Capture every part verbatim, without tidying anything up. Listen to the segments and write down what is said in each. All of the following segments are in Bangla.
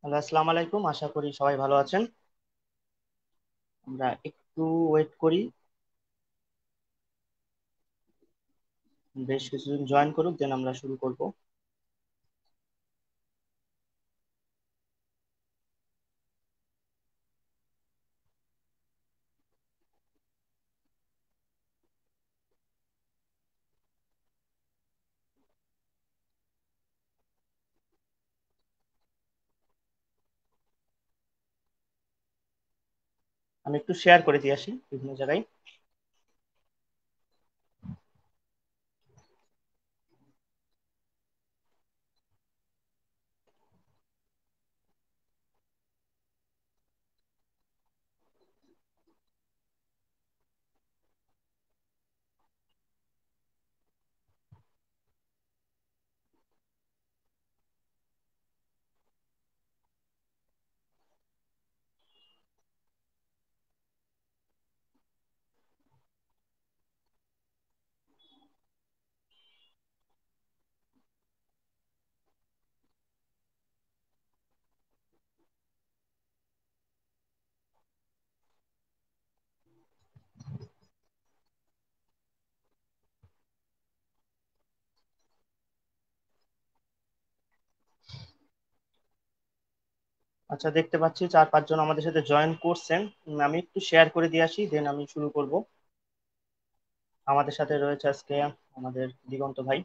হ্যালো, আসসালামু আলাইকুম। আশা করি সবাই ভালো আছেন। আমরা একটু ওয়েট করি, বেশ কিছুজন জয়েন করুক, দেন আমরা শুরু করব। আমি একটু শেয়ার করে দিয়ে আসি বিভিন্ন জায়গায়। আচ্ছা, দেখতে পাচ্ছি চার পাঁচজন আমাদের সাথে জয়েন করছেন। উম, আমি একটু শেয়ার করে দিয়ে আসি, দেন আমি শুরু করব। আমাদের সাথে রয়েছে আজকে আমাদের দিগন্ত ভাই।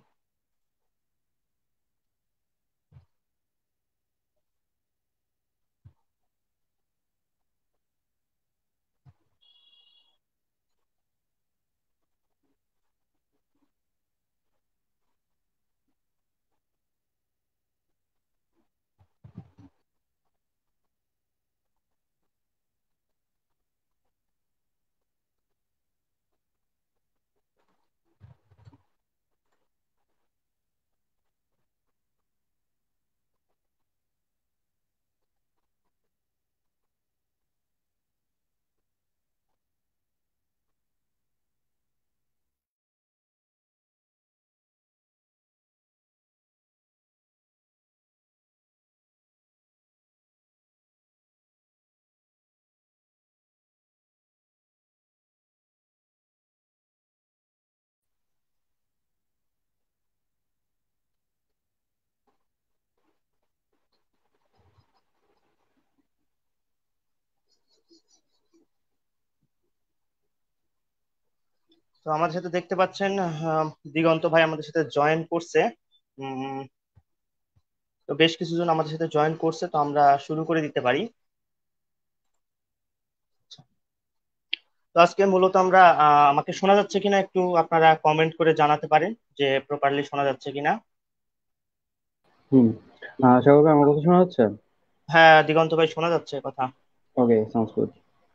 তো আমাদের সাথে দেখতে পাচ্ছেন আহ, দিগন্ত ভাই আমাদের সাথে জয়েন করছে। উম, তো বেশ কিছুজন আমাদের সাথে জয়েন করছে, তো আমরা শুরু করে দিতে পারি। তো আজকে মূলত আমরা আহ, আমাকে শোনা যাচ্ছে কিনা একটু আপনারা কমেন্ট করে জানাতে পারেন যে প্রপারলি শোনা যাচ্ছে কিনা। হুম। আহ সাগর ভাই, আমার কথা শোনা যাচ্ছে? হ্যাঁ, দিগন্ত ভাই শোনা যাচ্ছে কথা। ওকে, সাউন্ডস গুড।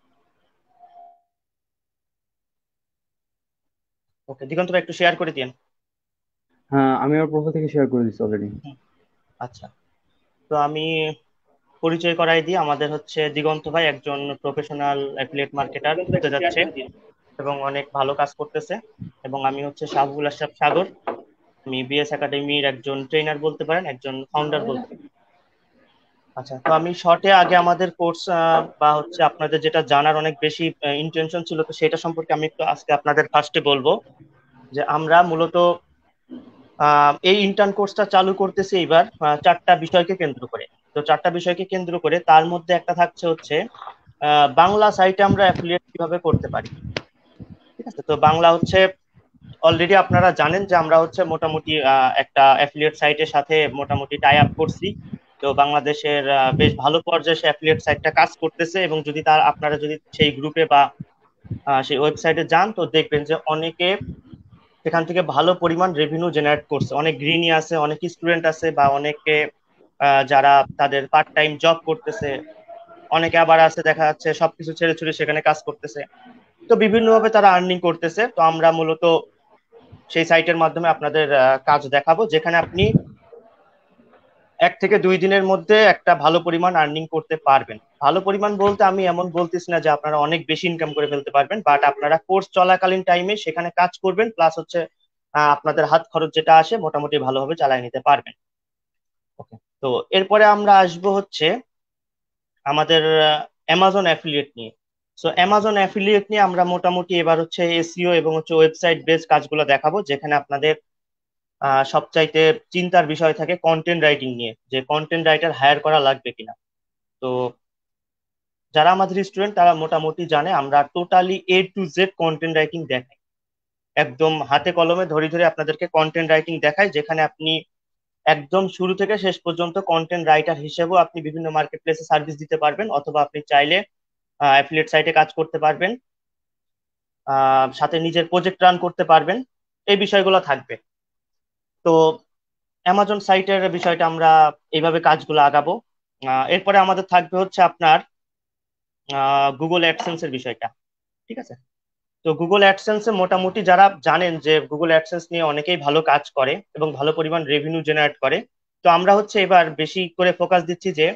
ওকে, দিগন্ত ভাই একটু শেয়ার করে দিন। হ্যাঁ, আমি আমার প্রোফাইল থেকে শেয়ার করে দিচ্ছি অলরেডি। হুম, আচ্ছা। তো আমি পরিচয় করাই দিই, আমাদের হচ্ছে দিগন্ত ভাই একজন প্রফেশনাল অ্যাফিলিয়েট মার্কেটার হতে যাচ্ছে এবং অনেক ভালো কাজ করতেছে। এবং আমি হচ্ছে শাহুল আশরাফ সাগর। আমি বিএস একাডেমির একজন ট্রেনার বলতে পারেন, একজন ফাউন্ডার বলতে পারেন। আচ্ছা, তো আমি শর্টে আগে আমাদের কোর্স বা হচ্ছে আপনাদের যেটা জানার অনেক বেশি ইন্টেনশন ছিল, তো সেটা সম্পর্কে আমি একটু আজকে আপনাদের ফার্স্টে বলবো যে আমরা মূলত আহ, এই ইন্টার্ন কোর্সটা চালু করতেছি এবার আহ, চারটা বিষয়কে কেন্দ্র করে। তো চারটা বিষয়কে কেন্দ্র করে তার মধ্যে একটা থাকছে হচ্ছে আহ, বাংলা সাইটে আমরা অ্যাফিলিয়েট কিভাবে করতে পারি। ঠিক আছে, তো বাংলা হচ্ছে অলরেডি আপনারা জানেন যে আমরা হচ্ছে মোটামুটি আহ, একটা অ্যাফিলিয়েট সাইটের সাথে মোটামুটি টাই আপ করছি। তো বাংলাদেশের আহ, বেশ ভালো পর্যায়ে সে অ্যাফিলিয়েট সাইটটা কাজ করতেছে, এবং যদি তার আপনারা যদি সেই গ্রুপে বা আহ, সেই ওয়েবসাইটে যান, তো দেখবেন যে অনেকে সেখান থেকে ভালো পরিমাণ রেভিনিউ জেনারেট করছে। অনেক গৃহিণী আছে, অনেক স্টুডেন্ট আছে, বা অনেকে আহ, যারা তাদের পার্ট টাইম জব করতেছে। অনেকে আবার আছে দেখা যাচ্ছে সবকিছু ছেড়ে ছুড়ে সেখানে কাজ করতেছে। তো বিভিন্নভাবে তারা আর্নিং করতেছে। তো আমরা মূলত সেই সাইটের মাধ্যমে আপনাদের আহ, কাজ দেখাবো, যেখানে আপনি এক থেকে দুই দিনের মধ্যে একটা ভালো পরিমাণ আর্নিং করতে পারবেন। ভালো পরিমাণ বলতে আমি এমন বলতেছি না যে আপনারা অনেক বেশি ইনকাম করে ফেলতে পারবেন, বাট আপনারা কোর্স চলাকালীন টাইমে সেখানে কাজ করবেন, প্লাস হচ্ছে আহ, আপনাদের হাত খরচ যেটা আসে মোটামুটি ভালোভাবে চালিয়ে নিতে পারবেন। ওকে, তো এরপরে আমরা আসবো হচ্ছে আমাদের অ্যামাজন অ্যাফিলিয়েট নিয়ে। সো অ্যামাজন অ্যাফিলিয়েট নিয়ে আমরা মোটামুটি এবার হচ্ছে এসইও এবং হচ্ছে ওয়েবসাইট বেস কাজগুলো দেখাবো, যেখানে আপনাদের আহ, সবচাইতে চিন্তার বিষয় থাকে কন্টেন্ট রাইটিং নিয়ে, যে কন্টেন্ট রাইটার হায়ার করা লাগবে কিনা। তো যারা আমাদের স্টুডেন্ট তারা মোটামুটি জানে আমরা totally A to Z content writing দেখাই, একদম হাতে কলমে ধরে ধরে আপনাদেরকে কন্টেন্ট রাইটিং দেখাই, যেখানে আপনি একদম শুরু থেকে শেষ পর্যন্ত কন্টেন্ট রাইটার হিসেবেও আপনি বিভিন্ন মার্কেট প্লেসে সার্ভিস দিতে পারবেন, অথবা আপনি চাইলে অ্যাফিলিয়েট সাইটে কাজ করতে পারবেন, আহ, সাথে নিজের প্রজেক্ট রান করতে পারবেন। এই বিষয়গুলো থাকবে। তো অ্যামাজন সাইটের বিষয়টা আমরা এইভাবে কাজগুলো আগাবো। আহ, এরপরে আমাদের থাকবে হচ্ছে আপনার গুগল অ্যাডসেন্স এর বিষয়টা। ঠিক আছে। তো গুগল অ্যাডসেন্সে মোটামুটি যারা জানেন যে গুগল অ্যাডসেন্স নিয়ে অনেকেই ভালো কাজ করে এবং ভালো পরিমাণ রেভিনিউ জেনারেট করে। তো আমরা হচ্ছে এবার বেশি করে ফোকাস দিচ্ছি যে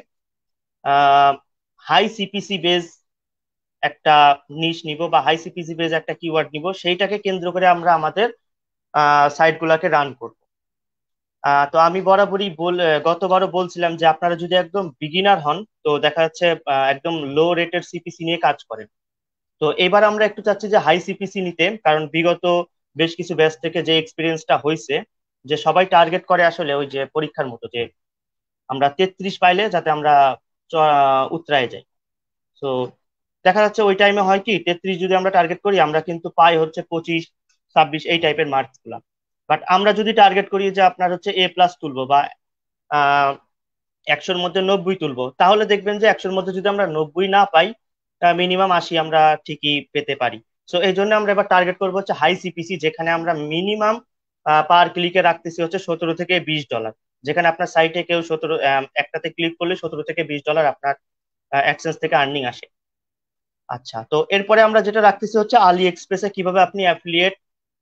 হাই সিপিসি বেজ একটা নিশ নিব, বা হাই সিপিসি বেজ একটা কিওয়ার্ড নিব, সেইটাকে কেন্দ্র করে আমরা আমাদের সাইট গুলাকে রান করব। আহ, তো আমি বরাবরই বল আহ, গতবারও বলছিলাম যে আপনারা যদি একদম বিগিনার হন, তো দেখা যাচ্ছে আহ, একদম লো রেটের সিপিসি নিয়ে কাজ করেন। তো এবার আমরা একটু চাচ্ছি যে হাই সিপিসি নিতে, কারণ বিগত বেশ কিছু ব্যাচ থেকে যে এক্সপিরিয়েন্সটা হয়েছে, যে সবাই টার্গেট করে আসলে ওই যে পরীক্ষার মতো, যে আমরা তেত্রিশ পাইলে যাতে আমরা চ- উতরায় যাই। তো দেখা যাচ্ছে ওই টাইমে হয় কি, তেত্রিশ যদি আমরা টার্গেট করি আমরা কিন্তু পাই হচ্ছে পঁচিশ ছাব্বিশ এই টাইপের মার্কস গুলা। বাট আমরা যদি টার্গেট করি যে আপনার হচ্ছে এ প্লাস তুলবো, বা আহ একশোর মধ্যে নব্বই তুলবো, তাহলে দেখবেন যে একশোর মধ্যে যদি আমরা নব্বই না পাই, মিনিমাম আশি আমরা ঠিকই পেতে পারি। সো এই জন্য আমরা এবার টার্গেট করবো হচ্ছে হাই সিপিসি, যেখানে আমরা মিনিমাম পার ক্লিকে রাখতেছি হচ্ছে সতেরো থেকে বিশ ডলার, যেখানে আপনার সাইটে কেউ সতেরো একটাতে ক্লিক করলে সতেরো থেকে বিশ ডলার আপনার অ্যাডসেন্স থেকে আর্নিং আসে। আচ্ছা, তো এরপরে আমরা যেটা রাখতেছি হচ্ছে আলি এক্সপ্রেসে কিভাবে আপনি অ্যাফিলিয়েট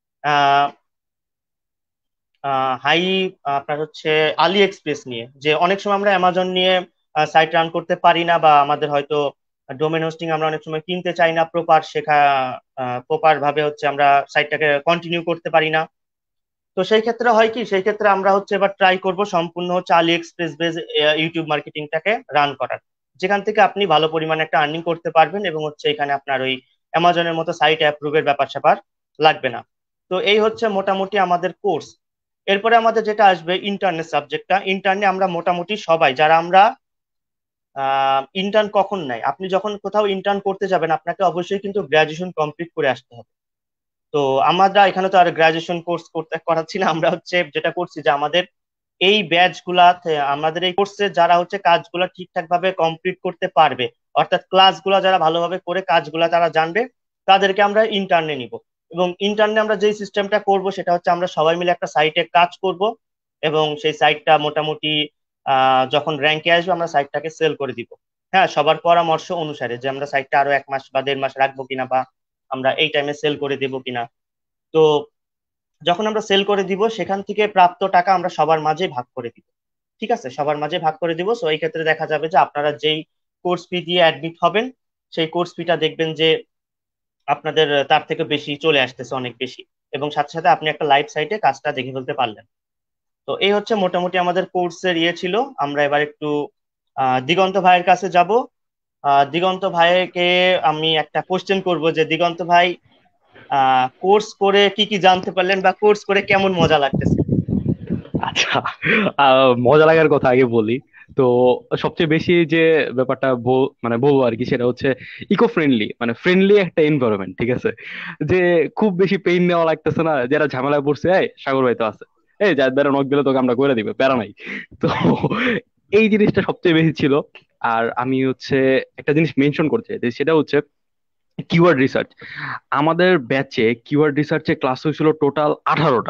হাই, আপনার হচ্ছে আলি এক্সপ্রেস নিয়ে, যে অনেক সময় আমরা অ্যামাজন নিয়ে সাইট রান করতে পারি না, বা আমাদের হয়তো ডোমেন হোস্টিং আমরা অনেক সময় কিনতে চাই না প্রপার, শেখা প্রপার ভাবে হচ্ছে আমরা সাইটটাকে কন্টিনিউ করতে পারি না। তো সেই ক্ষেত্রে হয় কি, সেই ক্ষেত্রে আমরা হচ্ছে এবার ট্রাই করব সম্পূর্ণ হচ্ছে আলি এক্সপ্রেস বেস ইউটিউব মার্কেটিংটাকে রান করার, যেখান থেকে আপনি ভালো পরিমাণে একটা আর্নিং করতে পারবেন, এবং হচ্ছে এখানে আপনার ওই অ্যামাজনের মতো সাইট অ্যাপ্রুভের ব্যাপার স্যাপার লাগবে না। তো এই হচ্ছে মোটামুটি আমাদের কোর্স। এরপরে আমাদের যেটা আসবে ইন্টার্নের সাবজেক্টটা। ইন্টার্নে আমরা মোটামুটি সবাই যারা আমরা ইন্টার্ন কখন নেয়, আপনি যখন কোথাও ইন্টার্ন করতে যাবেন আপনাকে অবশ্যই কিন্তু গ্রাজুয়েশন কমপ্লিট করে আসতে হবে। তো আমরা এখানে তো আর গ্রাজুয়েশন কোর্স করতে করাচ্ছি না, আমরা হচ্ছে যেটা করছি যে আমাদের এই ব্যাচ গুলাতে, আমাদের এই কোর্সে যারা হচ্ছে কাজগুলা ঠিকঠাক ভাবে কমপ্লিট করতে পারবে, অর্থাৎ ক্লাসগুলা যারা ভালোভাবে করে কাজগুলা তারা জানবে, তাদেরকে আমরা ইন্টার্নে নিব। এবং ইন্টার্নে আমরা যেই সিস্টেমটা করব সেটা হচ্ছে আমরা সবাই মিলে একটা সাইটে কাজ করব, এবং সেই সাইটটা মোটামুটি আহ যখন র্যাঙ্কে আসবে আমরা সাইটটাকে সেল করে দিব। হ্যাঁ, সবার পরামর্শ অনুসারে, যে আমরা সাইটটা আরো এক মাস বা দেড় মাস রাখবো কিনা, বা আমরা এই টাইমে সেল করে দেবো কিনা। তো যখন আমরা সেল করে দিব সেখান থেকে প্রাপ্ত টাকা আমরা সবার মাঝে ভাগ করে দিব। ঠিক আছে, সবার মাঝে ভাগ করে দিব। সো এই ক্ষেত্রে দেখা যাবে যে আপনারা যেই কোর্স ফি দিয়ে অ্যাডমিট হবেন, সেই কোর্স ফিটা দেখবেন যে আপনাদের তার থেকে বেশি চলে আসতেছে, অনেক বেশি, এবং সাথে সাথে আপনি একটা লাইভ সাইটে কাজটা দেখে ফেলতে পারলেন। তো এই হচ্ছে মোটামুটি আমাদের কোর্সের ইয়ে ছিল। আমরা এবার একটু আহ, দিগন্ত ভাইয়ের কাছে যাব। আহ, দিগন্ত ভাইকে আমি একটা কোশ্চেন করব, যে দিগন্ত ভাই আহ কোর্স করে কি কি জানতে পারলেন, বা কোর্স করে কেমন মজা লাগতেছে? আচ্ছা, আহ, মজা লাগার কথা আগে বলি। তো সবচেয়ে বেশি যে ব্যাপারটা বল- মানে বলবো আর কি, সেটা হচ্ছে ইকো ফ্রেন্ডলি, মানে ফ্রেন্ডলি একটা এনভায়রনমেন্ট। ঠিক আছে, যে খুব বেশি পেইন নেওয়া লাগতেছে না। যারা ঝামেলায় পড়ছে, এই সাগর ভাই তো আছে, এই যার দ্বারা নক দিলে তোকে আমরা করে দিবে, প্যারা নাই। তো এই জিনিসটা সবচেয়ে বেশি ছিল। আর আমি হচ্ছে একটা জিনিস মেনশন করতে চাই, যে সেটা হচ্ছে কিওয়ার্ড রিসার্চ। আমাদের ব্যাচে কিওয়ার্ড রিসার্চে ক্লাস হয়েছিল টোটাল আঠারোটা।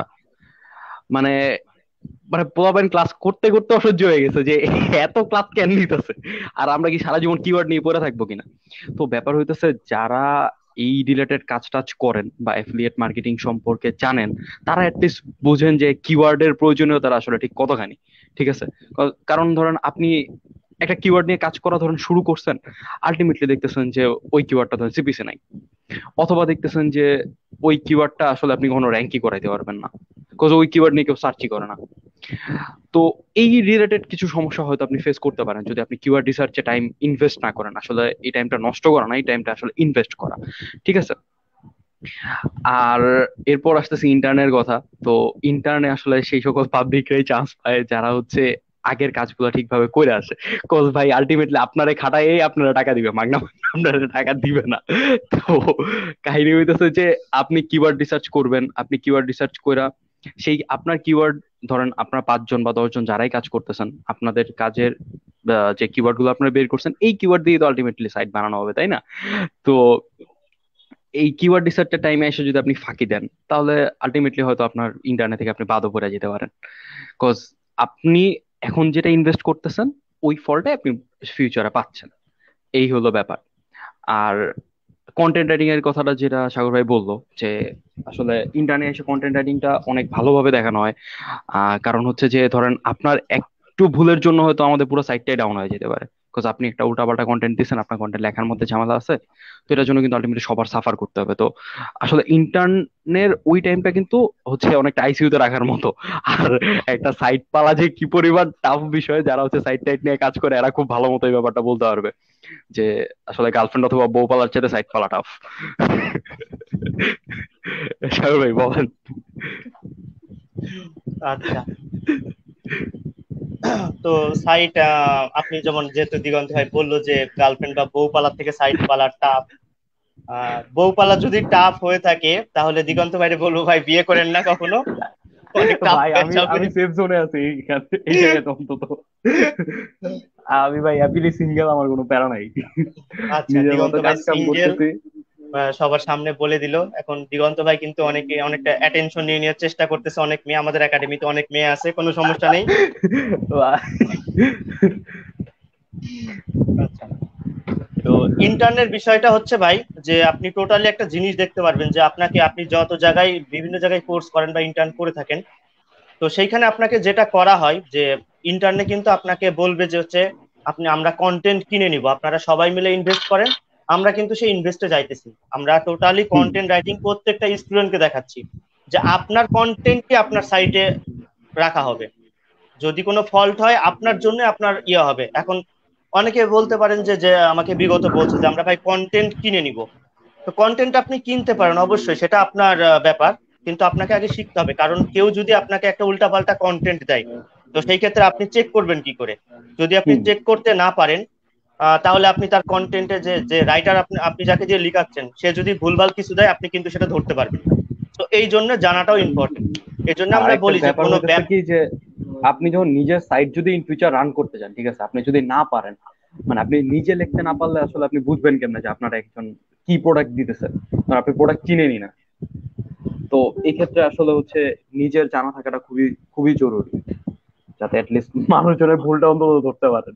মানে মানে পোলাপাইন ক্লাস করতে করতে অসহ্য হয়ে গেছে যে এত ক্লাস কেন নিতেছে, আর আমরা কি সারা জীবন কিওয়ার্ড নিয়ে পড়ে থাকবো কিনা। তো ব্যাপার হইতেছে, যারা এই রিলেটেড কাজ টাজ করেন বা অ্যাফিলিয়েট মার্কেটিং সম্পর্কে জানেন, তারা অ্যাটলিস্ট বুঝেন যে কিওয়ার্ডের প্রয়োজনীয়তা আসলে ঠিক কতখানি। ঠিক আছে, কা- কারণ ধরেন আপনি একটা কিওয়ার্ড নিয়ে কাজ করা ধরেন শুরু করছেন, আলটিমেটলি দেখতেছেন যে ওই কিওয়ার্ডটা ধরেন সিপিসি নাই, অথবা দেখতেছেন যে ওই কিওয়ার্ডটা আসলে আপনি কোনো র্যাঙ্কই করাইতে পারবেন না, বিকজ ওই কিওয়ার্ড নিয়ে কেউ সার্চই করে না। তো এই রিলেটেড কিছু সমস্যা হয়তো আপনি ফেস করতে পারেন যদি আপনি কিওয়ার্ড রিসার্চে টাইম ইনভেস্ট না করেন। আসলে এই টাইমটা নষ্ট করা না, এই টাইমটা আসলে ইনভেস্ট করা, ঠিক আছে? আর এরপর আসতেছে ইন্টার্নের কথা। তো ইন্টার্নে আসলে সেই সকল পাবলিকরাই চান্স পায় যারা হচ্ছে আগের কাজগুলো ঠিকভাবে করে আসে। কজ ভাই আলটিমেটলি আপনারে খাটায় আপনারা টাকা দিবে, মাগনা আপনারা টাকা দিবে না। তো কাহিনী হইতেছে যে আপনি কিওয়ার্ড রিসার্চ করবেন, আপনি কিওয়ার্ড রিসার্চ কইরা সেই আপনার কিওয়ার্ড, ধরেন আপনার পাঁচজন বা দশজন যারাই কাজ করতেছেন, আপনাদের কাজের আহ, যে কিওয়ার্ড গুলো আপনারা বের করছেন, এই কিওয়ার্ড দিয়ে তো আলটিমেটলি সাইট বানানো হবে, তাই না? তো এই কিওয়ার্ড রিসার্চের টাইমে এসে যদি আপনি ফাঁকি দেন, তাহলে আলটিমেটলি হয়তো আপনার ইন্টারনেট থেকে আপনি বাদও পড়ে যেতে পারেন। কজ আপনি এখন যেটা ইনভেস্ট করতেছেন ওই ফলটাই আপনি ফিউচারে পাচ্ছেন, এই হলো ব্যাপার। আর কন্টেন্ট রাইটিং এর কথাটা যেটা সাগর ভাই বললো, যে আসলে ইন্টারনেটে এসে কন্টেন্ট রাইটিংটা অনেক ভালোভাবে দেখানো হয়। আহ, কারণ হচ্ছে যে ধরেন আপনার একটু ভুলের জন্য হয়তো আমাদের পুরো সাইটটাই ডাউন হয়ে যেতে পারে। বিকজ আপনি একটা উল্টাপাল্টা কন্টেন্ট দিচ্ছেন, আপনার কন্টেন্ট লেখার মধ্যে ঝামেলা আছে, তো এটার জন্য কিন্তু আলটিমেটলি সবার সাফার করতে হবে। তো আসলে ইন্টার্নের ওই টাইমটা কিন্তু হচ্ছে অনেকটা আইসিইউতে রাখার মতো। আর একটা সাইট পালা যে কি পরিমাণ টাফ বিষয়, যারা হচ্ছে সাইট টাইট নিয়ে কাজ করে এরা খুব ভালো মতো এই ব্যাপারটা বলতে পারবে, যে আসলে গার্লফ্রেন্ড অথবা বউ পালার চেয়ে সাইট পালা টাফ। সাগর ভাই বলেন। আচ্ছা, তো সাইট, আপনি যেমন যেহেতু দিগন্ত ভাই বললো যে গার্লফ্রেন্ড বা বউ পালার থেকে সাইট পালা টাফ, আহ বউ পালা যদি টাফ হয়ে থাকে তাহলে দিগন্ত ভাইরে বলবো ভাই বিয়ে করেন না কখনো, অনেক টাফ ভাই হয়ে আমি যাবে। আমি সেফ জোনে আছি এইখানে, এই জায়গাতে অন্তত। আমি ভাই হ্যাপিলি সিঙ্গেল, আমার কোনো প্যারা নাই, আচ্ছা, নিজের মতো দিগন্ত ভাই কাজ কাম সিঙ্গেল, করতেছি। সবার সামনে বলে দিল। এখন দিগন্ত ভাই কিন্তু অনেকে অনেকটা অ্যাটেনশন নিয়ে নেওয়ার চেষ্টা করতেছে, অনেক মেয়ে আমাদের একাডেমিতে, অনেক মেয়ে আছে, কোনো সমস্যা নেই। আচ্ছা, তো ইন্টারনেট বিষয়টা হচ্ছে ভাই যে আপনি টোটালি একটা জিনিস দেখতে পারবেন যে আপনাকে, আপনি যত জায়গায় বিভিন্ন জায়গায় কোর্স করেন বা ইন্টার্ন করে থাকেন, তো সেইখানে আপনাকে যেটা করা হয় যে ইন্টার্নে কিন্তু আপনাকে বলবে যে হচ্ছে আপনি, আমরা কন্টেন্ট কিনে নিব, আপনারা সবাই মিলে ইনভেস্ট করেন, আমরা কিন্তু সেই ইনভেস্টে যাইতেছি, আমরা টোটালি হুম। কন্টেন্ট রাইটিং প্রত্যেকটা স্টুডেন্টকে দেখাচ্ছি যে আপনার কন্টেন্টই আপনার সাইটে রাখা হবে, যদি কোনো ফল্ট হয় আপনার জন্য আপনার ইয়ে হবে। এখন অনেকে বলতে পারেন যে যে আমাকে বিগত বলছে যে আমরা ভাই কন্টেন্ট কিনে নিব, তো কন্টেন্ট আপনি কিনতে পারেন অবশ্যই, সেটা আপনার আহ, ব্যাপার, কিন্তু আপনাকে আগে শিখতে হবে, কারণ কেউ যদি আপনাকে একটা উল্টাপাল্টা কন্টেন্ট দেয়, তো সেই ক্ষেত্রে আপনি চেক করবেন কি করে? যদি আপনি হুম। চেক করতে না পারেন, আহ, তাহলে আপনি তার কন্টেন্টে যে যে রাইটার, আপনি আপনি যাকে দিয়ে লিখাচ্ছেন, সে যদি ভুলভাল কিছু দেয় আপনি কিন্তু সেটা ধরতে পারবেন না। তো এই জন্য জানাটাও ইম্পর্টেন্ট। এই জন্য আর আমরা একটা বলি যে ব্যাপার কোনো হইতেছে ব্যাপ কি, যে আপনি যখন নিজের সাইট যদি ইন ফিউচার রান করতে চান, ঠিক আছে, আপনি যদি না পারেন, মানে আপনি নিজে লিখতে না পারলে আসলে আপনি বুঝবেন কেমনে যে আপনারা একজন কি প্রোডাক্ট দিতেছে, কারণ আপনি প্রোডাক্ট চিনেনি না। তো এই ক্ষেত্রে আসলে হচ্ছে নিজের জানা থাকাটা খুবই খুবই জরুরি, যাতে অ্যাটলিস্ট মানুষজনের ভুলটা অন্তত ধরতে পারেন।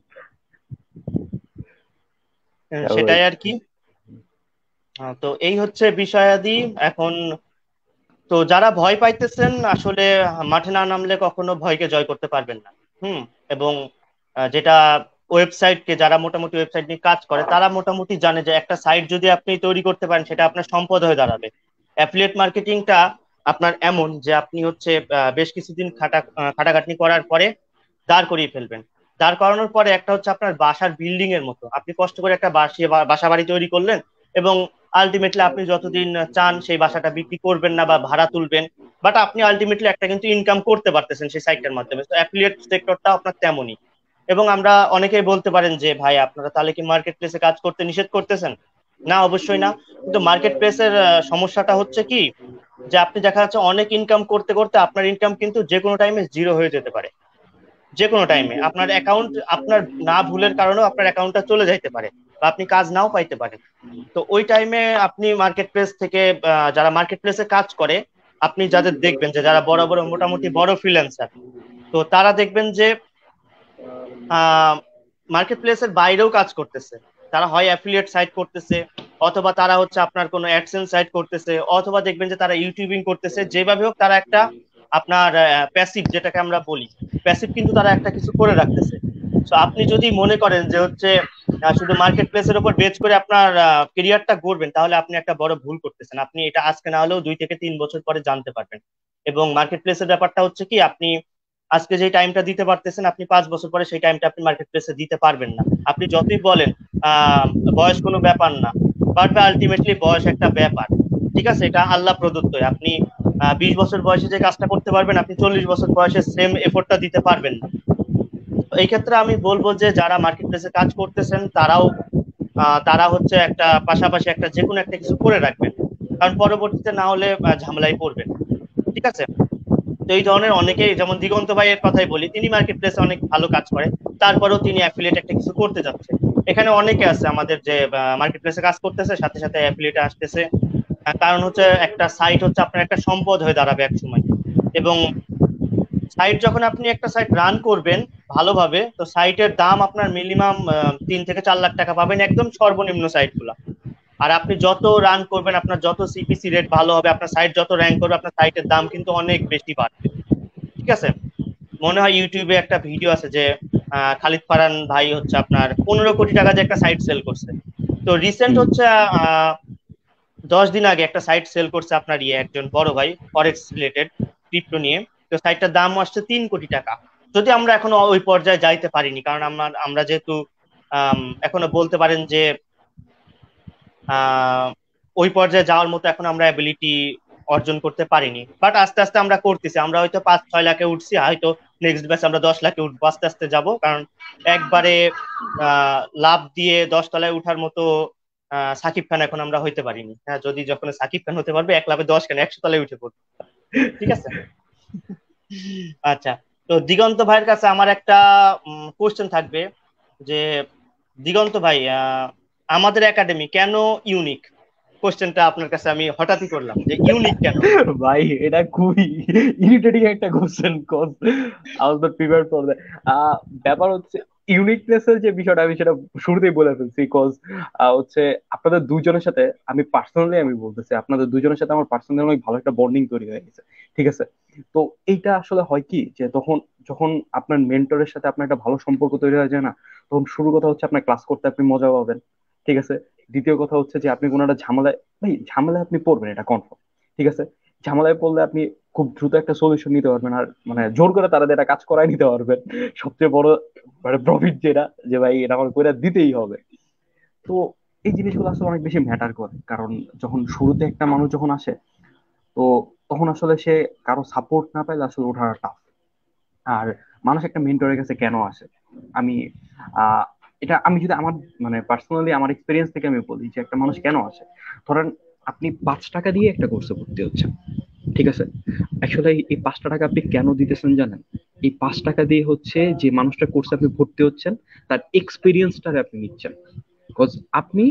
সেটাই আর কি। আহ, তো এই হচ্ছে বিষয়াদি। এখন তো যারা ভয় পাইতেছেন, আসলে মাঠে না নামলে কখনো ভয়কে জয় করতে পারবেন না। হুম। এবং আহ, যেটা ওয়েবসাইটকে, যারা মোটামুটি ওয়েবসাইট নিয়ে কাজ করে তারা মোটামুটি জানে যে একটা সাইট যদি আপনি তৈরি করতে পারেন সেটা আপনার সম্পদ হয়ে দাঁড়াবে। অ্যাফিলিয়েট মার্কেটিংটা আপনার এমন যে আপনি হচ্ছে আহ, বেশ কিছুদিন খাটা আহ, খাটাখাটনি করার পরে দাঁড় করিয়ে ফেলবেন। দাঁড় করানোর পরে একটা হচ্ছে আপনার বাসার বিল্ডিং এর মতো, আপনি কষ্ট করে একটা বাসি বা- বাসা বাড়ি তৈরি করলেন, এবং আলটিমেটলি আপনি যতদিন চান সেই বাসাটা বিক্রি করবেন না বা ভাড়া তুলবেন, বাট আপনি আলটিমেটলি একটা কিন্তু ইনকাম করতে পারতেছেন সেই সাইটটার মাধ্যমে। তো অ্যাফিলিয়েট সেক্টরটা আপনার তেমনই। এবং আমরা অনেকেই বলতে পারেন যে ভাই আপনারা তাহলে কি মার্কেট প্লেসে কাজ করতে নিষেধ করতেছেন? না, অবশ্যই না। কিন্তু মার্কেট প্লেসের সমস্যাটা হচ্ছে কি, যে আপনি দেখা যাচ্ছে অনেক ইনকাম করতে করতে আপনার ইনকাম কিন্তু যে কোনো টাইমে জিরো হয়ে যেতে পারে। যে কোনো টাইমে আপনার অ্যাকাউন্ট, আপনার না ভুলের কারণেও আপনার অ্যাকাউন্টটা চলে যাইতে পারে, বা আপনি কাজ নাও পাইতে পারেন। তো ওই টাইমে আপনি মার্কেট প্লেস থেকে, আহ, যারা মার্কেট প্লেসে কাজ করে, আপনি যাদের দেখবেন যে যারা বড় বড় মোটামুটি বড় ফ্রিল্যান্সার, তো তারা দেখবেন যে আহ মার্কেট প্লেসের বাইরেও কাজ করতেছে। তারা হয় অ্যাফিলিয়েট সাইট করতেছে, অথবা তারা হচ্ছে আপনার কোনো অ্যাডসেন্স সাইট করতেছে, অথবা দেখবেন যে তারা ইউটিউবিং করতেছে, যেভাবে হোক তারা একটা আপনার প্যাসিভ, যেটাকে আমরা বলি প্যাসিভ, কিন্তু তারা একটা কিছু করে রাখতেছে। তো আপনি যদি মনে করেন যে হচ্ছে আহ, শুধু মার্কেট প্লেসের উপর বেচ করে আপনার কেরিয়ারটা গড়বেন, তাহলে আপনি একটা বড় ভুল করতেছেন। আপনি এটা আজকে না হলেও দুই থেকে তিন বছর পরে জানতে পারবেন। এবং মার্কেট প্লেসের ব্যাপারটা হচ্ছে কি, আপনি আজকে যে টাইমটা দিতে পারতেছেন, আপনি পাঁচ বছর পরে সেই টাইমটা আপনি মার্কেট প্লেসে দিতে পারবেন না। আপনি যতই বলেন আহ বয়স কোনো ব্যাপার না, বাট আলটিমেটলি বয়স একটা ব্যাপার। ঠিক আছে, এটা আল্লাহ প্রদত্ত। আপনি আহ বিশ বছর বয়সে যে কাজটা করতে পারবেন, আপনি চল্লিশ বছর বয়সে সেম এফোর্টটা দিতে পারবেন না। তো এই ক্ষেত্রে আমি বলবো যে যারা মার্কেট প্লেসে কাজ করতেছেন তারাও আহ, তারা হচ্ছে একটা পাশাপাশি একটা যে কোনো একটা কিছু করে রাখবেন, কারণ পরবর্তীতে না হলে আহ, ঝামেলায় পড়বেন। ঠিক আছে। তো এই ধরনের অনেকেই, যেমন দিগন্ত ভাইয়ের কথাই বলি, তিনি মার্কেট প্লেসে অনেক ভালো কাজ করে, তারপরেও তিনি অ্যাফিলিয়েট একটা কিছু করতে যাচ্ছে। এখানে অনেকে আছে আমাদের যে মার্কেট প্লেসে কাজ করতেছে, সাথে সাথে অ্যাফিলিয়েট আসতেছে। আহ, কারণ হচ্ছে একটা সাইট হচ্ছে আপনার একটা সম্পদ হয়ে দাঁড়াবে এক সময়। এবং সাইট যখন আপনি একটা সাইট রান করবেন ভালোভাবে, তো সাইটের দাম আপনার মিনিমাম তিন থেকে চার লাখ টাকা পাবেন, একদম সর্বনিম্ন সাইট গুলা। আর আপনি যত রান করবেন, আপনার যত সিপিসি রেট ভালো হবে, আপনার সাইট যত র্যাঙ্ক করবে, আপনার সাইটের দাম কিন্তু অনেক বেশি বাড়বে। ঠিক আছে। মনে হয় ইউটিউবে একটা ভিডিও আছে যে আহ, খালিদ ফারহান ভাই হচ্ছে আপনার পনেরো কোটি টাকা দিয়ে একটা সাইট সেল করছে। তো রিসেন্ট হুম। হচ্ছে আহ দশ দিন আগে একটা সাইট সেল করছে আপনার ইয়ে একজন বড় ভাই, ফরেক্স রিলেটেড, ক্রিপ্টো নিয়ে। তো সাইটটার দাম আসছে তিন কোটি টাকা। যদি আমরা এখনো ওই পর্যায়ে যাইতে পারিনি, কারণ আমরা আমরা যেহেতু আম, এখনো বলতে পারেন যে আহ ওই পর্যায়ে যাওয়ার মতো এখন আমরা অ্যাবিলিটি অর্জন করতে পারিনি, বাট আস্তে আস্তে আমরা করতেছি। আমরা হয়তো পাঁচ ছয় লাখে উঠছি, হয়তো নেক্সট ব্যাচ আমরা দশ লাখে উঠবো, আস্তে আস্তে যাব। কারণ একবারে আহ লাভ দিয়ে দশ তলায় উঠার মতো আহ সাকিব খান এখন আমরা হইতে পারিনি। হ্যাঁ, যদি যখন সাকিব খান হতে পারবে, এক লাভে দশ কেন একশো তলায় উঠে পড়বে। ঠিক আছে। আচ্ছা। তো দিগন্ত ভাইয়ের কাছে আমার একটা কোশ্চেন থাকবে যে, দিগন্ত ভাই, আহ, আমাদের একাডেমি কেন ইউনিক? কোশ্চেনটা আপনার কাছে আমি হঠাৎই করলাম যে ইউনিক কেন। ভাই এটা খুবই ইরিটেটিং একটা question, cause I was not prepared for that. ব্যাপার হচ্ছে ইউনিকনেস এর যে বিষয়টা, আমি সেটা শুরুতেই বলে ফেলছি। কজ হচ্ছে আপনাদের দুজনের সাথে আমি পার্সোনালি আমি বলতেছি, আপনাদের দুজনের সাথে আমার পার্সোনালি অনেক ভালো একটা বন্ডিং তৈরি হয়ে গেছে। ঠিক আছে। তো এইটা আসলে হয় কি, যে তখন যখন আপনার মেন্টরের সাথে আপনার একটা ভালো সম্পর্ক তৈরি হয়ে যায় না, তখন শুরু কথা হচ্ছে আপনার ক্লাস করতে আপনি মজা পাবেন। ঠিক আছে। দ্বিতীয় কথা হচ্ছে যে আপনি কোনো একটা ঝামেলায়, ভাই ঝামেলায় আপনি পড়বেন এটা কনফার্ম। ঠিক আছে। ঝামেলায় পড়লে আপনি খুব দ্রুত একটা সলিউশন নিতে পারবেন, আর মানে জোর করে তারা এটা কাজ করাই নিতে পারবেন। সবচেয়ে বড় মানে প্রফিট যেটা, যে ভাই এটা আমার করে দিতেই হবে। তো এই জিনিসগুলো আসলে অনেক বেশি ম্যাটার করে, কারণ যখন শুরুতে একটা মানুষ যখন আসে, তো তখন আসলে সে কারো সাপোর্ট না পাইলে আসলে ওঠাটা টাফ। আর মানুষ একটা মেন্টরের কাছে কেন আসে, আমি আহ এটা আমি যদি আমার মানে পার্সোনালি আমার এক্সপিরিয়েন্স থেকে আমি বলি যে একটা মানুষ কেন আসে। ধরেন আপনি পাঁচ টাকা দিয়ে একটা কোর্সে ভর্তি হচ্ছেন। ঠিক আছে। আসলে এই পাঁচটা টাকা আপনি কেন দিতেছেন জানেন? এই পাঁচ টাকা দিয়ে হচ্ছে যে মানুষটা কোর্সে আপনি ভর্তি হচ্ছেন, তার এক্সপিরিয়েন্সটা আপনি নিচ্ছেন। বিকজ আপনি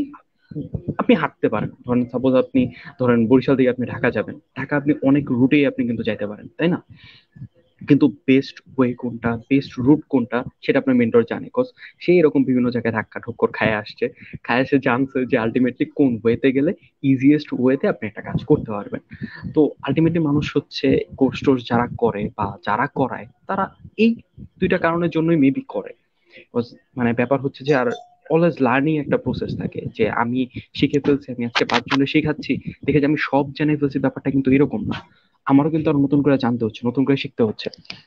আপনি হাঁটতে পারেন, ধরেন সাপোজ আপনি ধরেন বরিশাল থেকে আপনি ঢাকা যাবেন, ঢাকা আপনি অনেক রুটেই আপনি কিন্তু যাইতে পারেন, তাই না? কিন্তু বেস্ট ওয়ে কোনটা, বেস্ট রুট কোনটা, সেটা আপনার মেন্টর জানে। কজ সে এরকম বিভিন্ন জায়গায় ধাক্কা ঠক্কর খায় আসছে, খায় সে জানছে যে আলটিমেটলি কোন ওয়েতে গেলে ইজিয়েস্ট ওয়েতে আপনি একটা কাজ করতে পারবেন। তো আলটিমেটলি মানুষ হচ্ছে কোর্স টোর্স যারা করে বা যারা করায়, তারা এই দুইটা কারণের জন্যই মেবি করে। Because মানে ব্যাপার হচ্ছে যে, আর অলওয়েজ লার্নিং একটা প্রসেস থাকে, যে আমি শিখে ফেলছি, আমি আজকে পাঁচজনে শেখাচ্ছি দেখে যে আমি সব জেনে ফেলছি, ব্যাপারটা কিন্তু এরকম না। আমারও কিন্তু আর নতুন করে জানতে হচ্ছে, নতুন করে শিখতে হচ্ছে।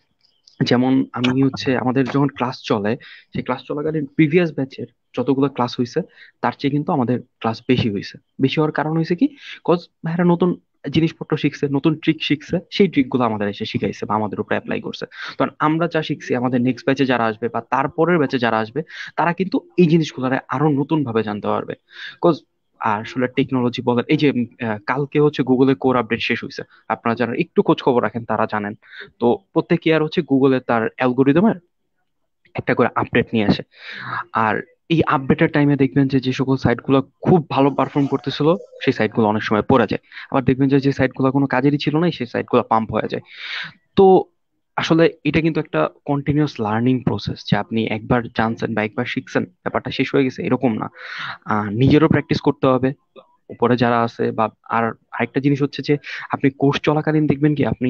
যেমন আমি হচ্ছে আমাদের যখন ক্লাস চলে, সেই ক্লাস চলাকালীন প্রিভিয়াস ব্যাচের যতগুলো ক্লাস হয়েছে, তার চেয়ে কিন্তু আমাদের ক্লাস বেশি হয়েছে। বেশি হওয়ার কারণ হয়েছে কি, কজ ভাইরা নতুন জিনিসপত্র শিখছে, নতুন ট্রিক শিখছে, সেই ট্রিক গুলো আমাদের এসে শিখাইছে বা আমাদের উপরে অ্যাপ্লাই করছে। কারণ আমরা যা শিখছি, আমাদের নেক্সট ব্যাচে যারা আসবে বা তারপরের ব্যাচে যারা আসবে, তারা কিন্তু এই জিনিসগুলো আরো নতুন ভাবে জানতে পারবে। কজ আর আসলে টেকনোলজি বলেন, এই যে উম, আহ, কালকে হচ্ছে গুগলে কোর আপডেট শেষ হয়েছে। আপনারা যারা একটু খোঁজ খবর রাখেন তারা জানেন। তো প্রত্যেকে আর হচ্ছে গুগলে তার অ্যালগোরিদমের একটা করে আপডেট নিয়ে আসে। আর এই আপডেটের টাইমে দেখবেন যে যে সকল সাইট গুলো খুব ভালো পারফর্ম করতেছিল, সেই সাইট গুলো অনেক সময় পড়ে যায়। আবার দেখবেন যে যে সাইট গুলো কোনো কাজেরই ছিল না, সেই সাইট গুলো পাম্প হয়ে যায়। তো আসলে এটা কিন্তু একটা কন্টিনিউয়াস লার্নিং প্রসেস, যে আপনি একবার জানছেন বা একবার শিখছেন ব্যাপারটা শেষ হয়ে গেছে এরকম না। আহ নিজেরও প্র্যাকটিস করতে হবে, উপরে যারা আছে বা। আর আরেকটা জিনিস হচ্ছে যে, আপনি কোর্স চলাকালীন দেখবেন কি আপনি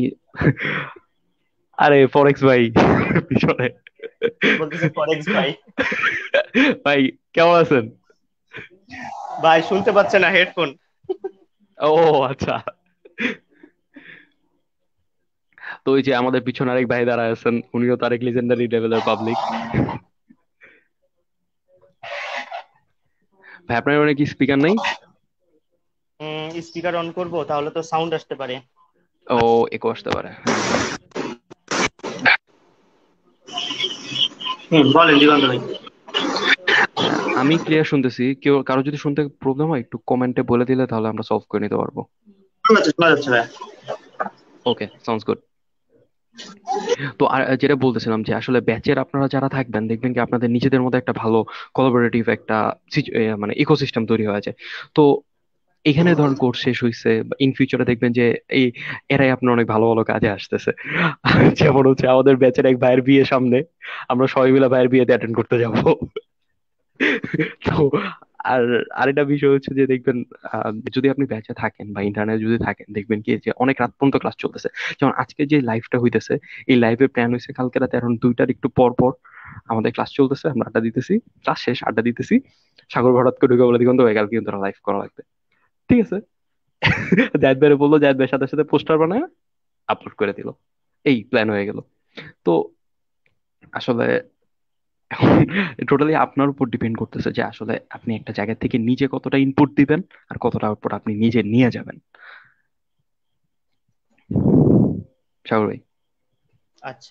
আরে ফরেক্স ভাই পিছনে বলতেছে ফরেক্স ভাই। ভাই কেমন আছেন? ভাই শুনতে পাচ্ছে না, হেডফোন। ও আচ্ছা। তো ওই যে আমাদের পিছনে আরেক ভাই দাঁড়ায় আছেন, উনিও তো আরেক লিজেন্ডারি লেভেলের পাবলিক। ভাই আপনার অনেক স্পিকার নাই? স্পিকার অন করব তাহলে তো সাউন্ড আসতে পারে। ও, একো আসতে পারে, হ্যাঁ হ্যাঁ। হুম, বলেন দিগন্ত ভাই। হ্যাঁ, আমি ক্লিয়ার শুনতেছি। কেউ কারো যদি শুনতে প্রবলেম হয় একটু কমেন্টে বলে দিলে তাহলে আমরা সলভ করে নিতে পারবো। শোনা যাচ্ছে শোনা যাচ্ছে ভাই। Okay, sounds good. তো আর যেটা বলতেছিলাম যে আসলে ব্যাচের আপনারা যারা থাকবেন দেখবেন কি আপনাদের নিজেদের মধ্যে একটা ভালো কোলাবোরেটিভ একটা সিচ- এ, মানে ইকোসিস্টেম তৈরি হয়ে যায়। তো এখানে ধরুন কোর্স শেষ হয়েছে, ইন ফিউচারে দেখবেন যে এই এরাই আপনার অনেক ভালো ভালো কাজে আসতেছে। যেমন হচ্ছে আমাদের ব্যাচের এক ভাইয়ের বিয়ে সামনে, আমরা সবাই মিলে ভাইয়ের বিয়েতে অ্যাটেন্ড করতে যাব। তো আর আরেকটা বিষয় হচ্ছে যে দেখবেন আহ, যদি আপনি ব্যাচে থাকেন বা ইন্টারনেট যদি থাকেন দেখবেন কি যে অনেক রাত পর্যন্ত ক্লাস চলতেছে। যেমন আজকে যে লাইভটা হইতেছে, এই লাইভের প্ল্যান হয়েছে কালকে রাতে এখন দুইটার একটু পর পর আমাদের ক্লাস চলতেছে, আমরা আড্ডা দিতেছি, ক্লাস শেষ আড্ডা দিতেছি, সাগর হঠাৎ করে ঢুকে বলে দিগন্ত ভাই কালকে কিন্তু লাইভ করা লাগবে। ঠিক আছে, জাহিদ ভাইরে বললো, জাহিদ ভাই সাথে সাথে পোস্টার বানায় আপলোড করে দিল, এই প্ল্যান হয়ে গেল। তো আসলে এখন টোটালি আপনার উপর ডিপেন্ড করতেছে যে আসলে আপনি একটা জায়গা থেকে নিজে কতটা ইনপুট দিবেন আর কতটা আউটপুট আপনি নিজে নিয়ে যাবেন। সাগর ভাই। আচ্ছা,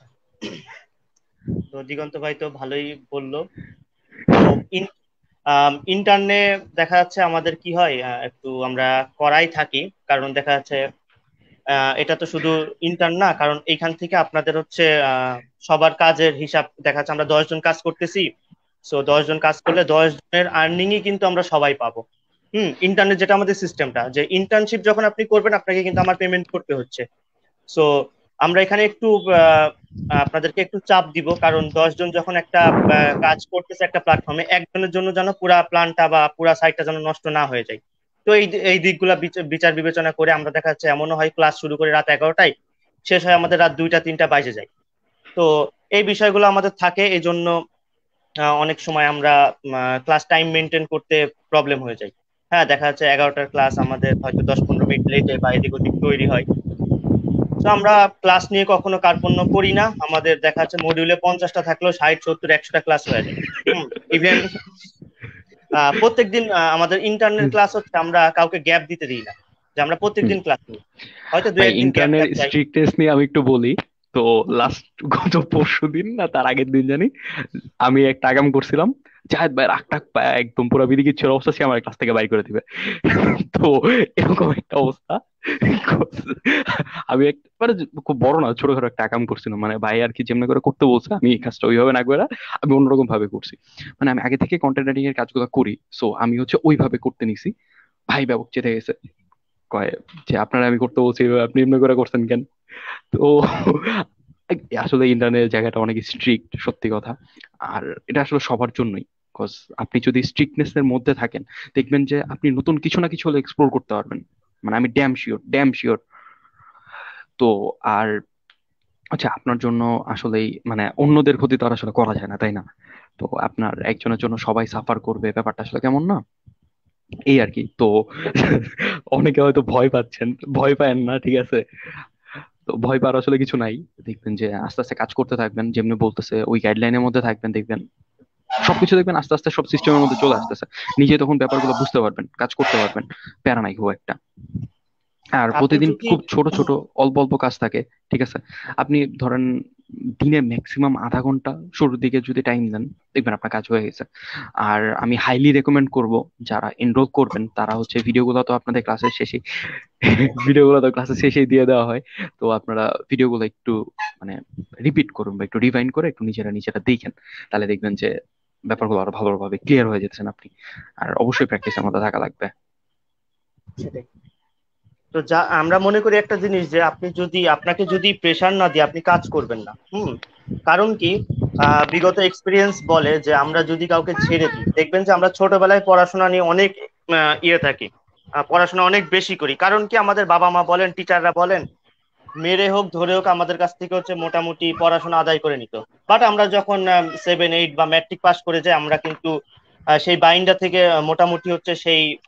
তো দিগন্ত ভাই তো ভালোই বললো। তো ইন ইন্টারনে দেখা যাচ্ছে আমাদের কি হয়, আহ, একটু আমরা করাই থাকি। কারণ দেখা যাচ্ছে আহ, এটা তো শুধু ইন্টার্ন না, কারণ এইখান থেকে আপনাদের হচ্ছে আহ, সবার কাজের হিসাব দেখা যাচ্ছে আমরা দশ জন কাজ করতেছি। সো দশ জন কাজ করলে দশ জনের আর্নিংই কিন্তু আমরা সবাই পাবো। হুম, ইন্টারনেট যেটা আমাদের সিস্টেমটা, যে ইন্টার্নশিপ যখন আপনি করবেন আপনাকে কিন্তু আমার পেমেন্ট করতে হচ্ছে। সো আমরা এখানে একটু আহ, আপনাদেরকে একটু চাপ দিব, কারণ দশ জন যখন একটা আহ, কাজ করতেছে একটা প্ল্যাটফর্মে, একজনের জন্য যেন পুরা প্ল্যানটা বা পুরা সাইটটা যেন নষ্ট না হয়ে যায়। তো এই এই দিকগুলা বিচ- বিচার বিবেচনা করে আমরা দেখা যাচ্ছে এমনও হয় ক্লাস শুরু করে রাত এগারোটায়, শেষ হয় আমাদের রাত দুইটা তিনটা বাজে যায়। তো এই বিষয়গুলো আমাদের থাকে, এই জন্য আহ, অনেক সময় আমরা ক্লাস টাইম মেনটেন করতে প্রবলেম হয়ে যায়। হ্যাঁ, দেখা যাচ্ছে এগারোটার ক্লাস আমাদের হয়তো দশ পনেরো মিনিট লেটে বা এদিক ওদিক তৈরি হয়। তো আমরা ক্লাস নিয়ে কখনো কার্পণ্য করি না, আমাদের দেখা যাচ্ছে মডিউলে পঞ্চাশটা থাকলেও ষাট সত্তর একশোটা ক্লাস হয়ে যায়। হুম, ইভেন প্রত্যেকদিন আহ, আমাদের ইন্টারনেট ক্লাস হচ্ছে, আমরা কাউকে গ্যাপ দিতে দিই না, যে আমরা প্রত্যেকদিন ক্লাস নিই। হয়তো দু ভাই একদিন গ্যাপ ইন্টারনের গ্যাপ যায়। স্ট্রিক্টনেস নিয়ে আমি একটু বলি। তো লাস্ট গত পরশু দিন না তার আগের দিন জানি আমি একটা আগাম করছিলাম, জাহেদ ভাই রাগ টাক পায় একদম পুরো বিদিকিচ্ছুর অবস্থা, সে আমার ক্লাস থেকে বাইর করে দিবে। তো এরকম একটা অবস্থা। আমি এক মানে খুব বড় না, ছোটখাটো একটা আকাম করছিলাম, মানে ভাই আর কি যেমনি করে করতে বলছে আমি এই কাজটা ওইভাবে না করে আমি অন্যরকম ভাবে করছি। মানে আমি আগে থেকে কন্টেন্ট রাইটিং এর কাজগুলো করি, সো আমি হচ্ছে ওইভাবে করতে নিছি। ভাই ব্যাপক চেতে গেছে, কয় যে আপনারা আমি করতে বলছি এভাবে আপনি এমনি করে করছেন কেন। তো আসলে ইন্টারনেট জায়গাটা অনেক স্ট্রিক্ট, সত্যি কথা। আর এটা আসলে সবার জন্যই, বিকজ আপনি যদি স্ট্রিক্টনেস এর মধ্যে থাকেন দেখবেন যে আপনি নতুন কিছু না কিছু হলে এক্সপ্লোর করতে পারবেন। মানে আমি ড্যাম শিওর, ড্যাম শিওর। তো আর আচ্ছা, আপনার জন্য আসলেই মানে অন্যদের ক্ষতি তো আর আসলে করা যায় না, তাই না? তো আপনার একজনের জন্য সবাই সাফার করবে, ব্যাপারটা আসলে কেমন না, এই আর কি। তো অনেকে হয়তো ভয় পাচ্ছেন, ভয় পায়েন না, ঠিক আছে? তো ভয় পাওয়ার আসলে কিছু নাই। দেখবেন যে আস্তে আস্তে কাজ করতে থাকবেন যেমনি বলতেছে, ওই গাইডলাইনের মধ্যে থাকবেন, দেখবেন সবকিছু দেখবেন আস্তে আস্তে সব সিস্টেমের মধ্যে চলে আসতেছে। নিজে তখন ব্যাপারগুলো বুঝতে পারবেন, কাজ করতে পারবেন, প্যারা নাই খুব একটা। আর আপনি প্রতিদিন যদি খুব ছোট ছোট অল্প অল্প কাজ থাকে, ঠিক আছে? আপনি ধরেন দিনে ম্যাক্সিমাম আধা ঘন্টা শুরুর দিকে যদি টাইম দেন দেখবেন আপনার কাজ হয়ে গেছে। আর আমি হাইলি রেকমেন্ড করব, যারা এনরোল করবেন তারা হচ্ছে ভিডিওগুলো তো আপনাদের ক্লাসের শেষে ভিডিওগুলো তো ক্লাসের শেষেই দিয়ে দেওয়া হয়। তো আপনারা ভিডিওগুলো একটু মানে রিপিট করুন বা একটু রিভাইন্ড করে একটু নিজেরা নিজেরা দেখেন, তাহলে দেখবেন যে ব্যাপারগুলো আরো ভালোভাবে ক্লিয়ার হয়ে যাচ্ছেন আপনি। আর অবশ্যই প্র্যাকটিসের মধ্যে থাকা লাগবে। সেটাই। তো যা আমরা মনে করি একটা জিনিস, যে আপনি যদি আপনাকে যদি প্রেশার না দিয়ে আপনি কাজ করবেন না। হুম, কারণ কি, আহ, বিগত এক্সপিরিয়েন্স বলে যে আমরা যদি কাউকে ছেড়ে দিই, দেখবেন যে আমরা ছোটবেলায় পড়াশোনা নিয়ে অনেক আহ, ইয়ে থাকি, আহ, পড়াশোনা অনেক বেশি করি। কারণ কি, আমাদের বাবা মা বলেন, টিচাররা বলেন, মেরে হোক ধরে হোক আমাদের কাছ থেকে হচ্ছে মোটামুটি পড়াশোনা আদায় করে নিত। বাট আমরা যখন সেভেন এইট বা ম্যাট্রিক পাস করে যাই, আমরা কিন্তু আহ, সেই বাইন্ডা থেকে আহ, মোটামুটি হচ্ছে সেই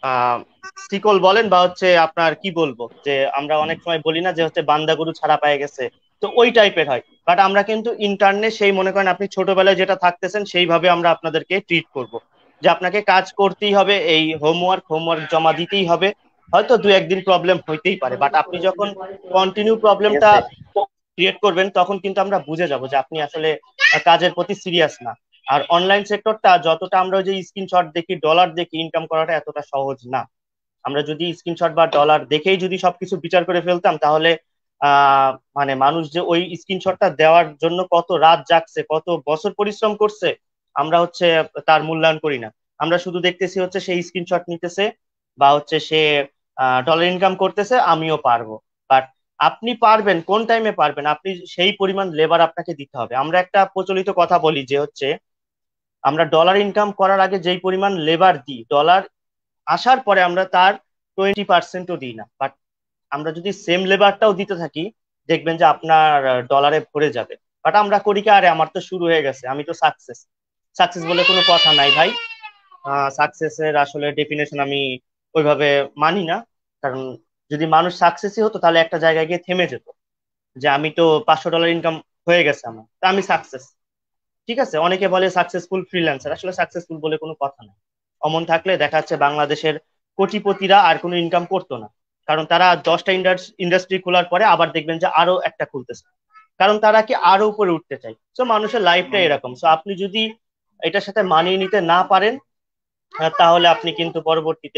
আহ সিকল বলেন বা হচ্ছে আপনার কি বলবো, যে আমরা অনেক সময় বলি না যে হচ্ছে বান্দা গরু ছাড়া পেয়ে গেছে, তো ওই টাইপের হয়। বাট আমরা কিন্তু ইন্টারনে সেই মনে করেন আপনি ছোটবেলায় যেটা থাকতেছেন সেইভাবে আমরা আপনাদেরকে ট্রিট করব, যে আপনাকে কাজ করতেই হবে, এই হোমওয়ার্ক হোমওয়ার্ক জমা দিতেই হবে। হয়তো দু একদিন প্রবলেম হইতেই পারে, বাট আপনি যখন কন্টিনিউ ঠিক প্রবলেমটা আছে। ক্রিয়েট করবেন তখন কিন্তু আমরা বুঝে যাব যে আপনি আসলে কাজের প্রতি সিরিয়াস না। আর অনলাইন সেক্টরটা যতটা আমরা ওই যে স্ক্রিনশট দেখি, ডলার দেখি, ইনকাম করাটা এতটা সহজ না। আমরা যদি স্ক্রিনশট বা ডলার দেখেই যদি সবকিছু বিচার করে ফেলতাম, তাহলে আহ মানে মানুষ যে ওই স্ক্রিনশটটা দেওয়ার জন্য কত রাত জাগছে, কত বছর পরিশ্রম করছে, আমরা হচ্ছে তার মূল্যায়ন করি না। আমরা শুধু দেখতেছি হচ্ছে সেই স্ক্রিনশট নিতেছে বা হচ্ছে সে ডলার ইনকাম করতেছে, আমিও পারবো। বাট আপনি পারবেন কোন টাইমে পারবেন, আপনি সেই পরিমাণ লেবার আপনাকে দিতে হবে। আমরা একটা প্রচলিত কথা বলি যে হচ্ছে আমরা ডলার ইনকাম করার আগে যেই পরিমাণ লেবার দিই, ডলার আসার পরে আমরা তার টোয়েন্টি পার্সেন্টও দিই না। বাট আমরা যদি সেম লেবারটাও দিতে থাকি, দেখবেন যে আপনার ডলারে ভরে যাবে। বাট আমরা করি কি, আরে আমার তো শুরু হয়ে গেছে, আমি তো সাকসেস। সাকসেস বলে কোনো কথা নাই ভাই। সাকসেসের আসলে ডেফিনেশন আমি ওইভাবে মানি না। কারণ যদি মানুষ সাকসেসই হতো তাহলে একটা জায়গায় গিয়ে থেমে যেত, যে আমি তো পাঁচশো ডলার ইনকাম হয়ে গেছে আমার, তা আমি সাকসেস। ঠিক আছে, অনেকে বলে সাকসেসফুল ফ্রিল্যান্সার, আসলে সাকসেসফুল বলে কোনো কথা নাই। অমন থাকলে দেখা যাচ্ছে বাংলাদেশের কোটিপতিরা আর কোনো ইনকাম করতো না। কারণ তারা দশটা ইন্ডাস্ট্রি খোলার পরে আবার দেখবেন যে আরো একটা খুলতেছে, কারণ তারা কি আরো উপরে উঠতে চায়। তো মানুষের লাইফটা এরকম। তো আপনি যদি এটার সাথে মানিয়ে নিতে না পারেন, আহ, তাহলে আপনি কিন্তু পরবর্তীতে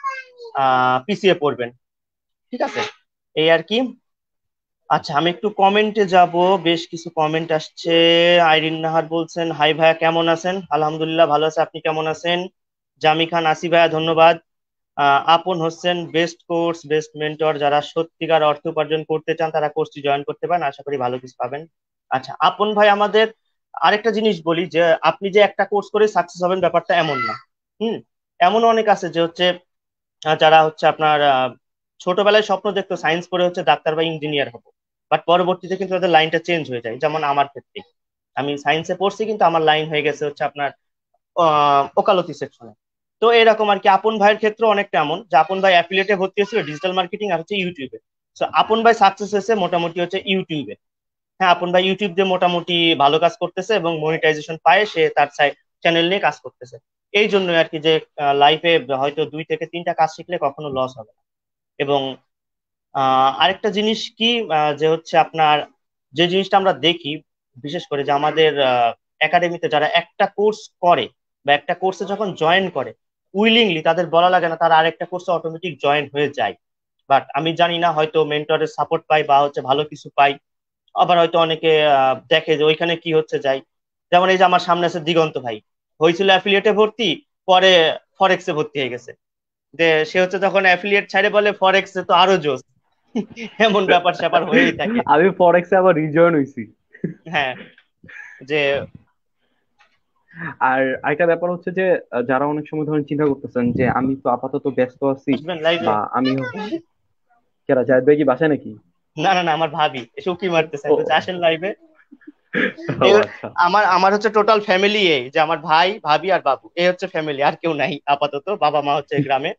আহ পিছিয়ে পড়বেন। ঠিক আছে, এই আর কি। আচ্ছা, আমি একটু কমেন্টে যাব। বেশ কিছু কমেন্ট আসছে। আইরিন নাহার বলছেন, হাই ভাইয়া কেমন আছেন? আলহামদুলিল্লাহ ভালো আছে, আপনি কেমন আছেন? জামি খান আসি ভাইয়া ধন্যবাদ। আহ, Apon Hossain, best course best mentor, যারা সত্যিকার অর্থ উপার্জন করতে চান তারা কোর্সটি জয়েন করতে পারেন, আশা করি ভালো কিছু পাবেন। আচ্ছা আপন ভাই, আমাদের আরেকটা জিনিস বলি, যে আপনি যে একটা কোর্স করে সাকসেস হবেন ব্যাপারটা এমন না। হুম, এমন অনেক আছে যে হচ্ছে আহ, যারা হচ্ছে আপনার আহ, ছোটবেলায় স্বপ্ন দেখতো সায়েন্স পড়ে হচ্ছে ডাক্তার বা ইঞ্জিনিয়ার হবো, বাট পরবর্তীতে কিন্তু তাদের লাইনটা চেঞ্জ হয়ে যায়। যেমন আমার ক্ষেত্রে, আমি সায়েন্সে পড়ছি কিন্তু আমার লাইন হয়ে গেছে হচ্ছে আপনার আহ, ওকালতি সেকশনে। তো এরকম আর কি। আপন ভাইয়ের ক্ষেত্রে অনেকটা এমন, যে আপন ভাই অ্যাফিলিয়েটে ভর্তি হয়েছিল ডিজিটাল মার্কেটিং আর হচ্ছে ইউটিউবে। তো আপন ভাই সাকসেস হয়েছে মোটামুটি হচ্ছে ইউটিউবে। হ্যাঁ, আপন ভাই ইউটিউব দিয়ে মোটামুটি ভালো কাজ করতেছে এবং মনিটাইজেশন পায়, সে তার চ্যানেল নিয়ে কাজ করতেছে। এই জন্যই আর কি, যে লাইফে হয়তো দুই থেকে তিনটা কাজ শিখলে কখনো লস হবে না। এবং আহ আরেকটা জিনিস কি, আহ, যে হচ্ছে আপনার যে জিনিসটা আমরা দেখি, বিশেষ করে যে আমাদের একাডেমিতে যারা একটা কোর্স করে বা একটা কোর্সে যখন জয়েন করে, উইলিংলি তাদের বলা লাগে না, তারা আরেকটা কোর্সে অটোমেটিক জয়েন হয়ে যায়। বাট আমি জানি না, হয়তো মেন্টরের সাপোর্ট পাই বা হচ্ছে ভালো কিছু পাই। আবার হয়তো অনেকে আহ, দেখে যে ওইখানে কি হচ্ছে যায়। যেমন এই যে আমার সামনে আছে দিগন্ত ভাই, হয়েছিল অ্যাফিলিয়েটে ভর্তি, পরে ফরেক্সে ভর্তি হয়ে গেছে। যে সে হচ্ছে যখন অ্যাফিলিয়েট ছাড়ে বলে ফরেক্সে তো আরো জোস। এমন ব্যাপার স্যাপার হয়েই থাকে। আমি ফরেক্সে আবার রিজয়েন হইছি। হ্যাঁ, যে আর আরেকটা ব্যাপার হচ্ছে যে আহ, যারা অনেক সময় ধরেন চিন্তা করতেছেন যে আমি তো আপাতত ব্যস্ত আছি, আসবেন লাইভে। বা আমি কেরা জাহেদ ভাই কি বাসায় নাকি? না না না, আমার ভাবি এসে উকি মারতেছে, আমি ও, বলছি, আসেন লাইভে। ও এই আচ্ছা। আমার আমার হচ্ছে টোটাল ফ্যামিলি, এই যে আমার ভাই ভাবি আর বাবু, এই হচ্ছে ফ্যামিলি, আর কেউ নাই আপাতত। বাবা মা হচ্ছে গ্রামে।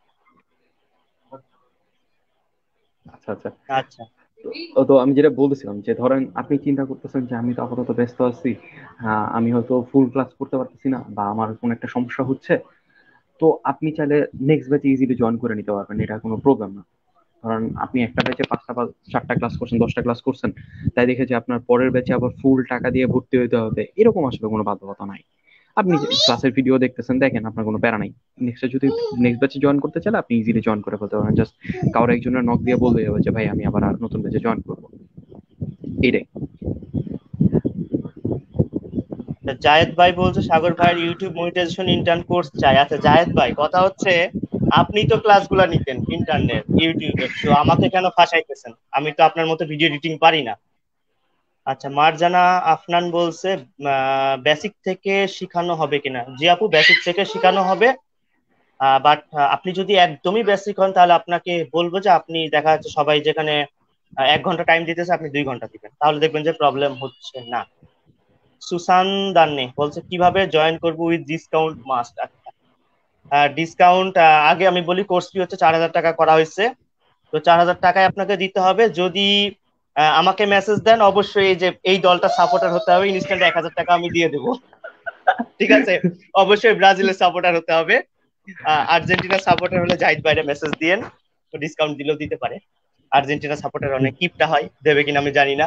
আচ্ছা আচ্ছা। আচ্ছা। তো তো আমি যেটা বলতেছিলাম যে ধরেন আপনি চিন্তা করতেছেন যে আমি তো আপাতত ব্যস্ত আছি, আহ, আমি হয়তো ফুল ক্লাস করতে পারতেছি না বা আমার কোনো একটা সমস্যা হচ্ছে, তো আপনি চাইলে নেক্সট ব্যাচে ইজিলি জয়েন করে নিতে পারবেন, এটা কোনো প্রবলেম না। কারণ আপনি একটা ব্যাচে পাঁচটা বা চারটা ক্লাস করছেন, দশটা ক্লাস করছেন, তাই দেখে যে আপনার পরের ব্যাচে আবার ফুল টাকা দিয়ে ভর্তি হইতে হবে এরকম আসলে কোনো বাধ্যবাধকতা নাই। আপনি ক্লাসের ভিডিও দেখতেছেন, দেখেন, আপনার কোনো প্যারা নাই। নেক্সট যদি নেক্সট ব্যাচে জয়েন করতে চাইলে আপনি ইজিলি জয়েন করে ফেলতে পারেন, জাস্ট কারোর একজনের নক দিয়ে বলতে হবে যে ভাই আমি আবার আর নতুন ব্যাচে জয়েন করবো, এটাই। তা জায়েদ ভাই বলছে সাগর ভাইয়ের ইউটিউব মনিটাইজেশন ইন্টার্ন কোর্স চাই। আচ্ছা জায়েদ ভাই, কথা হচ্ছে আপনি তো ক্লাসগুলো নিতেন ইন্টারনেট ইউটিউবের, তো আমাকে কেন ফাঁসাইতেছেন? আমি তো আপনার মতো ভিডিও এডিটিং পারি না। আচ্ছা, মারজানা আফনান বলছে বেসিক থেকে শিখানো হবে কিনা। জি আপু, বেসিক থেকে শিখানো হবে। বাট আপনি যদি একদমই বেসিক হন, তাহলে আপনাকে বলবো যে আপনি দেখা যাচ্ছে সবাই যেখানে আহ, এক ঘন্টা টাইম দিতেছে আপনি দুই ঘন্টা দিবেন, তাহলে দেখবেন যে প্রবলেম হচ্ছে না। সুসান দান্নে বলছে কিভাবে জয়েন করবো উইথ ডিসকাউন্ট মাস্ট। ডিসকাউন্ট আগে আমি বলি, কোর্স ফি হচ্ছে চার হাজার টাকা করা হয়েছে। তো চার হাজার টাকায় আপনাকে দিতে হবে যদি আহ, আমাকে মেসেজ দেন। অবশ্যই এই যে এই দলটা সাপোর্টার হতে হবে, ইনস্ট্যান্ট এক হাজার টাকা আমি দিয়ে দেবো। ঠিক আছে? অবশ্যই ব্রাজিলের সাপোর্টার হতে হবে। আহ, আর্জেন্টিনা সাপোর্টার হলে জাহিদ বাইরে মেসেজ দিয়েন, তো ডিসকাউন্ট দিলেও দিতে পারে। আর্জেন্টিনা সাপোর্টার অনেক কিপটা হয়, দেবে কিনা আমি জানি না।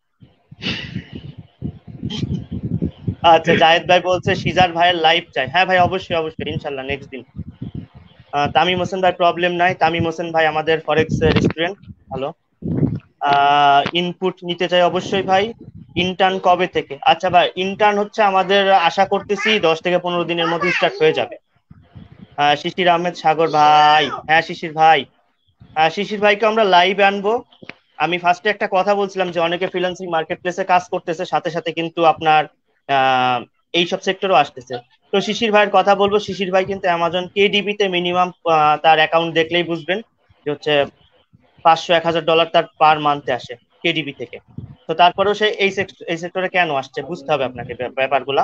আচ্ছা, জাহেদ ভাই বলছে সিজার ভাইয়ের লাইভ চাই। হ্যাঁ ভাই, অবশ্যই অবশ্যই, ইনশাল্লাহ নেক্সট দিন। আহ, তামিম হোসেন ভাই প্রবলেম নাই। তামিম হোসেন ভাই আমাদের ফরেক্স রেস্টুরেন্ট ভালো। আহ ইনপুট নিতে চাই অবশ্যই ভাই। ইন্টার্ন কবে থেকে? আচ্ছা ভাই, ইন্টার্ন হচ্ছে আমাদের আশা করতেছি দশ থেকে পনেরো দিনের মধ্যে স্টার্ট হয়ে যাবে। আহ শিশির আহমেদ সাগর ভাই, হ্যাঁ শিশির ভাই। আহ শিশির ভাইকে আমরা লাইভে আনবো। আমি ফার্স্টে একটা কথা বলছিলাম যে অনেকে ফ্রিল্যান্সিং মার্কেট প্লেসে কাজ করতেছে, সাথে সাথে কিন্তু আপনার আহ এইসব সেক্টরও আসতেছে। তো শিশির ভাইয়ের কথা বলবো। শিশির ভাই কিন্তু অ্যামাজন কেডিবি তে মিনিমাম, তার অ্যাকাউন্ট দেখলেই বুঝবেন যে হচ্ছে পাঁচশো এক হাজার ডলার তার পার মান্থে আসে কেডিবি থেকে। তো তারপরেও সে এই সেক্টর এই সেক্টরে কেন আসছে বুঝতে হবে আপনাকে ব্যাপ- ব্যাপারগুলা।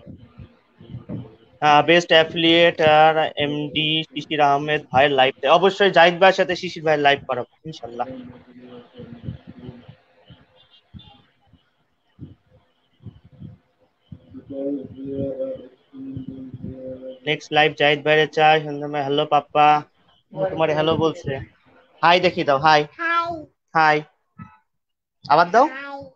বেস্ট অ্যাফিলিয়েট আর এমডি শিশির আহমেদ ভাইয়ের লাইভ, অবশ্যই জাহিদ ভাইয়ের সাথে শিশির ভাইয়ের লাইভ করাবো ইনশাল্লাহ। নেক্সট লাইভ জাহিদ ভাইয়ের চাই। হ্যালো পাপ্পা, তোমার হ্যালো বলছে। হাই দেখি দাও, হাই। হাই, আবার দাও।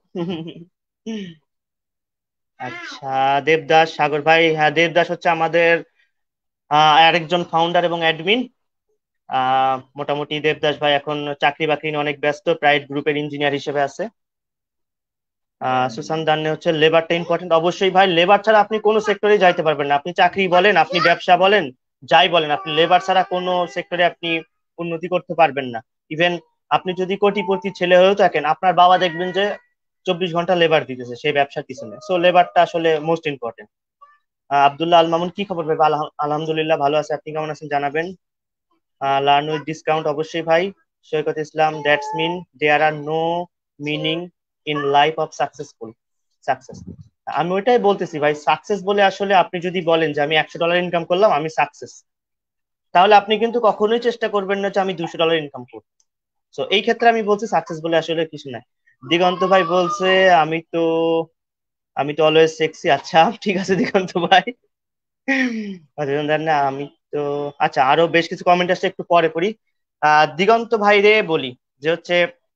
আচ্ছা, দেবদাস সাগর ভাই, হ্যাঁ দেবদাস হচ্ছে আমাদের আহ, আরেকজন ফাউন্ডার এবং অ্যাডমিন। আহ মোটামুটি দেবদাস ভাই এখন চাকরি বাকরি নিয়ে অনেক ব্যস্ত, প্রাইড গ্রুপের ইঞ্জিনিয়ার হিসেবে আছে। আহ সুসান দান্নে হচ্ছে লেবারটা ইম্পর্টেন্ট। অবশ্যই ভাই, লেবার ছাড়া আপনি কোনো সেক্টরে যাইতে পারবেন না। আপনি চাকরি বলেন, আপনি ব্যবসা বলেন, যাই বলেন, আপনি লেবার ছাড়া কোনো সেক্টরে আপনি উন্নতি করতে পারবেন না। ইভেন আপনি যদি কোটিপতি ছেলে হয়েও থাকেন, আপনার বাবা দেখবেন যে চব্বিশ ঘন্টা লেবার দিতেছে সেই ব্যবসার পিছনে। সো লেবারটা আসলে মোস্ট ইম্পর্টেন্ট। আব্দুল্লাহ আল মামুন, কি খবর ভাই? আলহা- আলহামদুলিল্লাহ ভালো আছে, আপনি কেমন আছেন জানাবেন। লার্ন উইথ ডিসকাউন্ট অবশ্যই ভাই। Saikat Islam, that's mean there are no meaning in life of successful success. আমি ওইটাই বলতেছি ভাই, সাকসেস বলে আসলে আপনি যদি বলেন যে আমি একশো ডলার ইনকাম করলাম আমি সাকসেস, তাহলে আপনি কিন্তু কখনোই চেষ্টা করবেন না যে আমি দুশো ডলার ইনকাম করব। তো এই ক্ষেত্রে আমি বলছি সাকসেস বলে আসলে কিছু নাই। দিগন্ত ভাই বলছে আমি তো আমি তো অলওয়েজ সেক্সি। আচ্ছা ঠিক আছে দিগন্ত ভাই। অভিনন্দন না আমি তো। আচ্ছা, আরো বেশ কিছু কমেন্ট আসছে, একটু পরে পড়ি। আহ দিগন্ত ভাই রে বলি যে হচ্ছে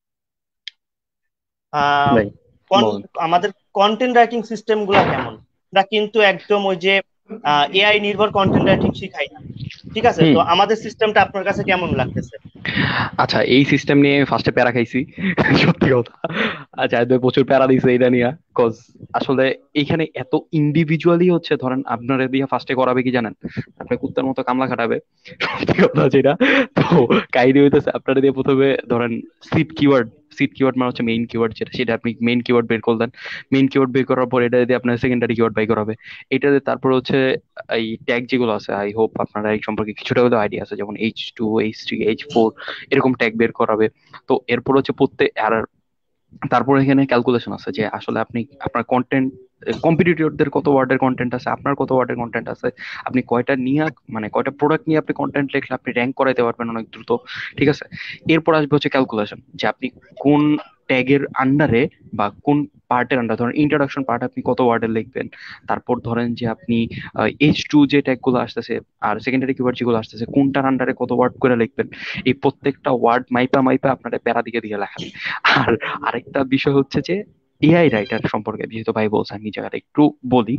আহ ভাই কন- বলেন। আমাদের কন্টেন্ট রাইটিং সিস্টেম গুলা কেমন? আমরা কিন্তু একদম ওই যে এআই নির্ভর কন্টেন্ট রাইটিং শিখাই না। ঠিক আছে, তো হুম। আমাদের সিস্টেমটা আপনার কাছে কেমন লাগতেছে? আচ্ছা, এই সিস্টেম নিয়ে ফার্স্টে প্যারা খাইছি, সত্যি কথা। আচ্ছা, এদের প্রচুর প্যারা দিছে এটা নিয়ে। কজ আসলে এইখানে এত ইন্ডিভিজুয়ালি হচ্ছে, ধরেন আপনারা দিয়ে ফার্স্টে করাবে কি জানেন, আপনি কুত্তার মতো কামলা খাটাবে, সত্যি কথা যেটা। তো কাহিনী হইতেছে আপনারা দিয়ে প্রথমে ধরেন সিট কিওয়ার্ড, সিট কিওয়ার্ড মানে হচ্ছে মেইন কিওয়ার্ড, যেটা সেটা আপনি মেইন কিওয়ার্ড বের করলেন। মেইন কিওয়ার্ড বের করার পর এটা দিয়ে আপনার সেকেন্ডারি কিওয়ার্ড বাই করাবে। এটাতে তারপর হচ্ছে এই ট্যাগ যেগুলো আছে, আই হোপ আপনারা এই সম্পর্কে কিছুটা হলেও আইডিয়া আছে, যেমন H two, H three, H four, এরকম ট্যাগ বের করাবে। তো এরপর হচ্ছে প্রত্যেক আর তারপর এখানে ক্যালকুলেশন আছে যে আসলে আপনি আপনার কন্টেন্ট, কম্পিটিটরদের কত ওয়ার্ডের কন্টেন্ট আছে, আপনার কত ওয়ার্ডের কন্টেন্ট আছে, আপনি কয়টা নিয়ে মানে কয়টা প্রোডাক্ট নিয়ে আপনি কন্টেন্ট লিখলে আপনি র্যাঙ্ক করাইতে পারবেন অনেক দ্রুত। ঠিক আছে। এরপর আসবে হচ্ছে ক্যালকুলেশন, যে আপনি কোন ট্যাগের আন্ডারে বা কোন পার্টের আন্ডার, ধরেন ইন্ট্রোডাকশন পার্ট আপনি কত ওয়ার্ডের লিখবেন। তারপর ধরেন যে আপনি এইচ টু যে ট্যাগ গুলো আসতেছে আর সেকেন্ডারি কিওয়ার্ড যেগুলো আসতেছে কোনটার আন্ডারে কত ওয়ার্ড করে লিখবেন। এই প্রত্যেকটা ওয়ার্ড মাইপা মাইপা আপনার প্যারা দিকে দিয়ে লেখাবে। আর আরেকটা বিষয় হচ্ছে যে এআই রাইটার সম্পর্কে, যেহেতু ভাই বলছেন এই জায়গাটা একটু বলি।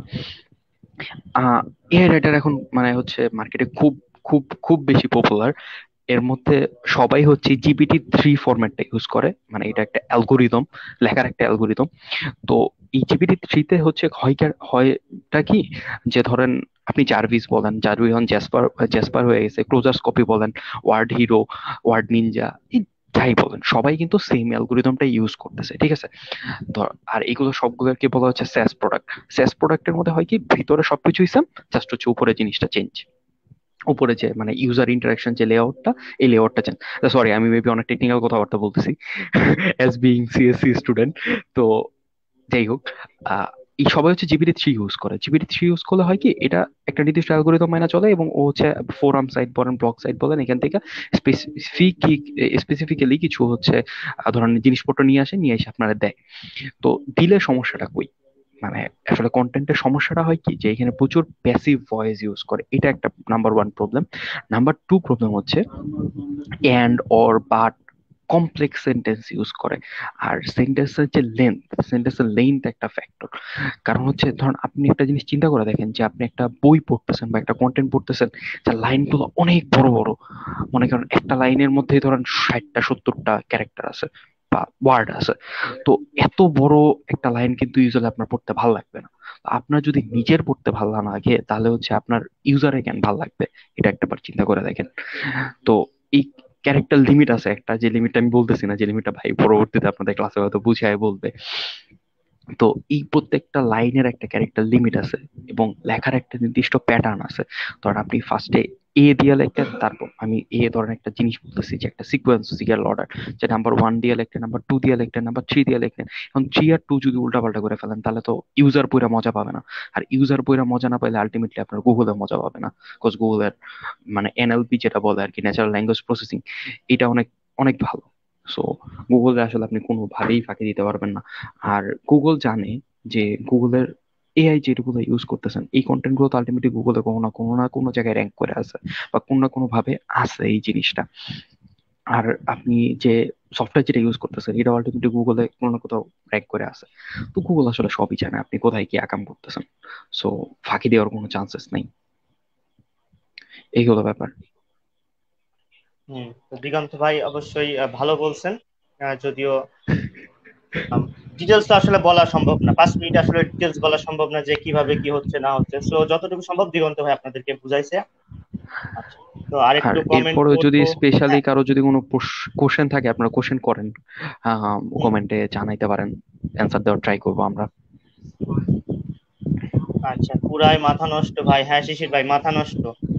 আহ এআই রাইটার এখন মানে হচ্ছে মার্কেটে খুব খুব খুব বেশি পপুলার। এর মধ্যে সবাই হচ্ছে জিপিটি থ্রি ফরম্যাটটা ইউজ করে, মানে এটা একটা অ্যালগোরিদম, লেখার একটা অ্যালগোরিদম। তো এই জিপিটি থ্রিতে হচ্ছে হয় কি- হয়টা কি, যে ধরেন আপনি জার্ভিস বলেন, জার্ভিস হন জ্যাসপার, জ্যাসপার হয়ে গেছে, ক্লোজার কপি বলেন, ওয়ার্ড হিরো, ওয়ার্ড নিনজা, যাই বলেন সবাই কিন্তু সেম অ্যালগোরিদমটা ইউজ করতেছে। ঠিক আছে। ধর আর এগুলো সবগুলোকে বলা হচ্ছে স্যাস প্রোডাক্ট। স্যাস প্রোডাক্টের মধ্যে হয় কি, ভিতরে সবকিছুই সেম, জাস্ট হচ্ছে উপরে জিনিসটা চেঞ্জ। উপরে যে মানে ইউজার ইন্টারাকশন যে লেআউটটা, এই লেআউটটা চেঞ্জ। সরি, আমি মেবি অনেক টেকনিক্যাল কথাবার্তা বলতেছি, অ্যাজ বিইং সিএসসি স্টুডেন্ট। তো যাই হোক, এই সবাই হচ্ছে জিপিটি থ্রি ইউজ করে। জিপিটি থ্রি ইউজ করলে হয় কি, এটা একটা নির্দিষ্ট অ্যালগোরিদম মাইনা চলে, এবং ও হচ্ছে ফোরাম সাইট বলেন, ব্লগ সাইট বলেন, এখান থেকে স্পেসিফিক স্পেসিফিক্যালি কিছু হচ্ছে আহ, ধরেন জিনিসপত্র নিয়ে আসে, নিয়ে এসে আপনারা দেয়। তো দিলে সমস্যাটা কই, মানে আসলে কন্টেন্টের সমস্যাটা হয় কি, যে এখানে প্রচুর প্যাসিভ ভয়েস ইউজ করে, এটা একটা number one problem. Number two problem হচ্ছে and or but complex sentence use করে। আর সেন্টেন্সের যে লেন্থ, সেন্টেন্সের লেন্থ একটা ফ্যাক্টর। কারণ হচ্ছে ধরুন আপনি একটা জিনিস চিন্তা করে দেখেন, যে আপনি একটা বই পড়তেছেন বা একটা কন্টেন্ট পড়তেছেন, যার লাইনগুলো অনেক বড় বড়, মনে করেন একটা লাইনের মধ্যে ধরেন ষাটটা সত্তরটা ক্যারেক্টার আছে বা ওয়ার্ড আছে। তো এত বড় একটা লাইন কিন্তু ইউজুয়ালি আপনার পড়তে ভালো লাগবে না। তো আপনার যদি নিজের পড়তে ভালো না লাগে, তাহলে হচ্ছে আপনার ইউজারে কেন ভালো লাগবে, এটা একটা বার চিন্তা করে দেখেন। তো এই ক্যারেক্টার লিমিট আছে একটা, যে লিমিটটা আমি বলতেছি না, যে লিমিটটা ভাই পরবর্তীতে আপনাদের ক্লাসে হয়তো বুঝায় বলবে। তো এই প্রত্যেকটা লাইনের একটা ক্যারেক্টার লিমিট আছে, এবং লেখার একটা নির্দিষ্ট প্যাটার্ন আছে। ধরেন আপনি ফার্স্টে এ দিয়ে লিখতেন, তারপর আমি এ ধরেন একটা জিনিস বলতেছি, যে একটা সিকোয়েন্স সিরিয়াল অর্ডার, যে নাম্বার ওয়ান দিয়ে লিখতেন, নাম্বার টু দিয়ে লিখতেন, নাম্বার থ্রি দিয়ে লিখতেন। এখন থ্রি আর টু যদি উল্টাপাল্টা করে ফেলেন, তাহলে তো ইউজার পুরা মজা পাবে না। আর ইউজার পুরা মজা না পাইলে আলটিমেটলি আপনার গুগলে মজা পাবে না। বিকজ গুগলের মানে এনএলপি যেটা বলে আর কি, ন্যাচারাল ল্যাঙ্গুয়েজ প্রসেসিং, এটা অনেক অনেক ভালো। সো গুগলে আসলে আপনি কোনোভাবেই ফাঁকি দিতে পারবেন না। আর গুগল জানে যে গুগলের এআই যেগুলো ইউজ করতেছেন, এই কন্টেন্ট গুলো তো আলটিমেটলি গুগলে কোনো না কোনো না কোনো জায়গায় র্যাঙ্ক করে আছে, বা কোনো না কোনো ভাবে আছে এই জিনিসটা। আর আপনি যে সফটওয়্যার যেটা ইউজ করতেছেন, এটা আলটিমেটলি গুগলে কোনো না কোথাও র্যাঙ্ক করে আছে। তো গুগল আসলে সবই জানে আপনি কোথায় কি আকাম করতেছেন। সো ফাঁকি দেওয়ার কোনো চান্সেস নেই। এই হলো ব্যাপার। হম, তো দিগন্ত ভাই অবশ্যই আহ, ভালো বলছেন। আহ, যদিও ডিটেলস তো আসলে বলা সম্ভব না, পাঁচ মিনিট আসলে ডিটেলস বলা সম্ভব না যে কিভাবে কি হচ্ছে না হচ্ছে, সো যতটুকু সম্ভব দিগন্ত ভাই আপনাদেরকে বুঝাইছে। আচ্ছা, তো আর আরেকটু কমেন্ট এরপরে যদি করবো। স্পেশালি হ্যাঁ। কারো যদি কোনো কোশ্চেন থাকে, আপনারা কোশ্চেন করেন, হুম। কমেন্টে জানাইতে পারেন, অ্যান্সার দেওয়ার ট্রাই করবো আমরা। আচ্ছা, পুরাই মাথা নষ্ট ভাই, হ্যাঁ শিশির ভাই মাথা নষ্ট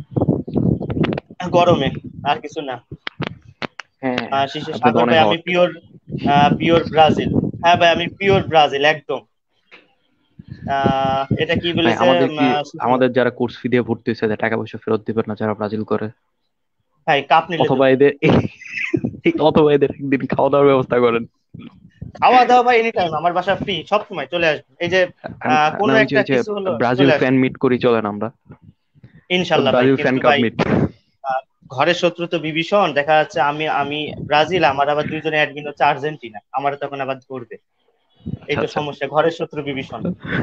গরমে, আর কিছু না। হ্যাঁ, আহ, শিশির আপনি তো সাগর অনেক ভাই আমি হট। Pure, pure Brazil. হ্যাঁ ভাই আমি পিওর ব্রাজিল একদম। আহ এটা কি ভাই বলেছে আমাদের উম, কি, আহ, শিশির ভাই? আমাদের যারা কোর্স ফি দিয়ে ভর্তি হয়েছে, যে টাকা পয়সা ফেরত দিবেন না যারা ব্রাজিল করে? ভাই কাপ নিলে অথবা দেবো। এদের অথবা এদের একদিন খাওয়া দাওয়ার ব্যবস্থা করেন। খাওয়া দাওয়া ভাই এনি টাইম, আমার বাসা ফ্রি, সব সময় চলে আসবে। এই যে আর- আহ, না কোনো ওই যে একটা ওই যে কিছু হলো ব্রাজিল চলে ফ্যান আসবে। মিট করি চলেন আমরা, ইনশাল্লাহ ভাই, ব্রাজিল ফ্যান কিন্তু কাপ ভাই মিট। আহ, ঘরের শত্রু তো বিভীষণ, দেখা যাচ্ছে আমি আমি ব্রাজিল, আমার আবার দুইজনে অ্যাডমিন হচ্ছে আর্জেন্টিনা, আমার তখন আবার ধরবে। এই আচ্ছা তো আচ্ছা। সমস্যা, ঘরের শত্রু বিভীষণ।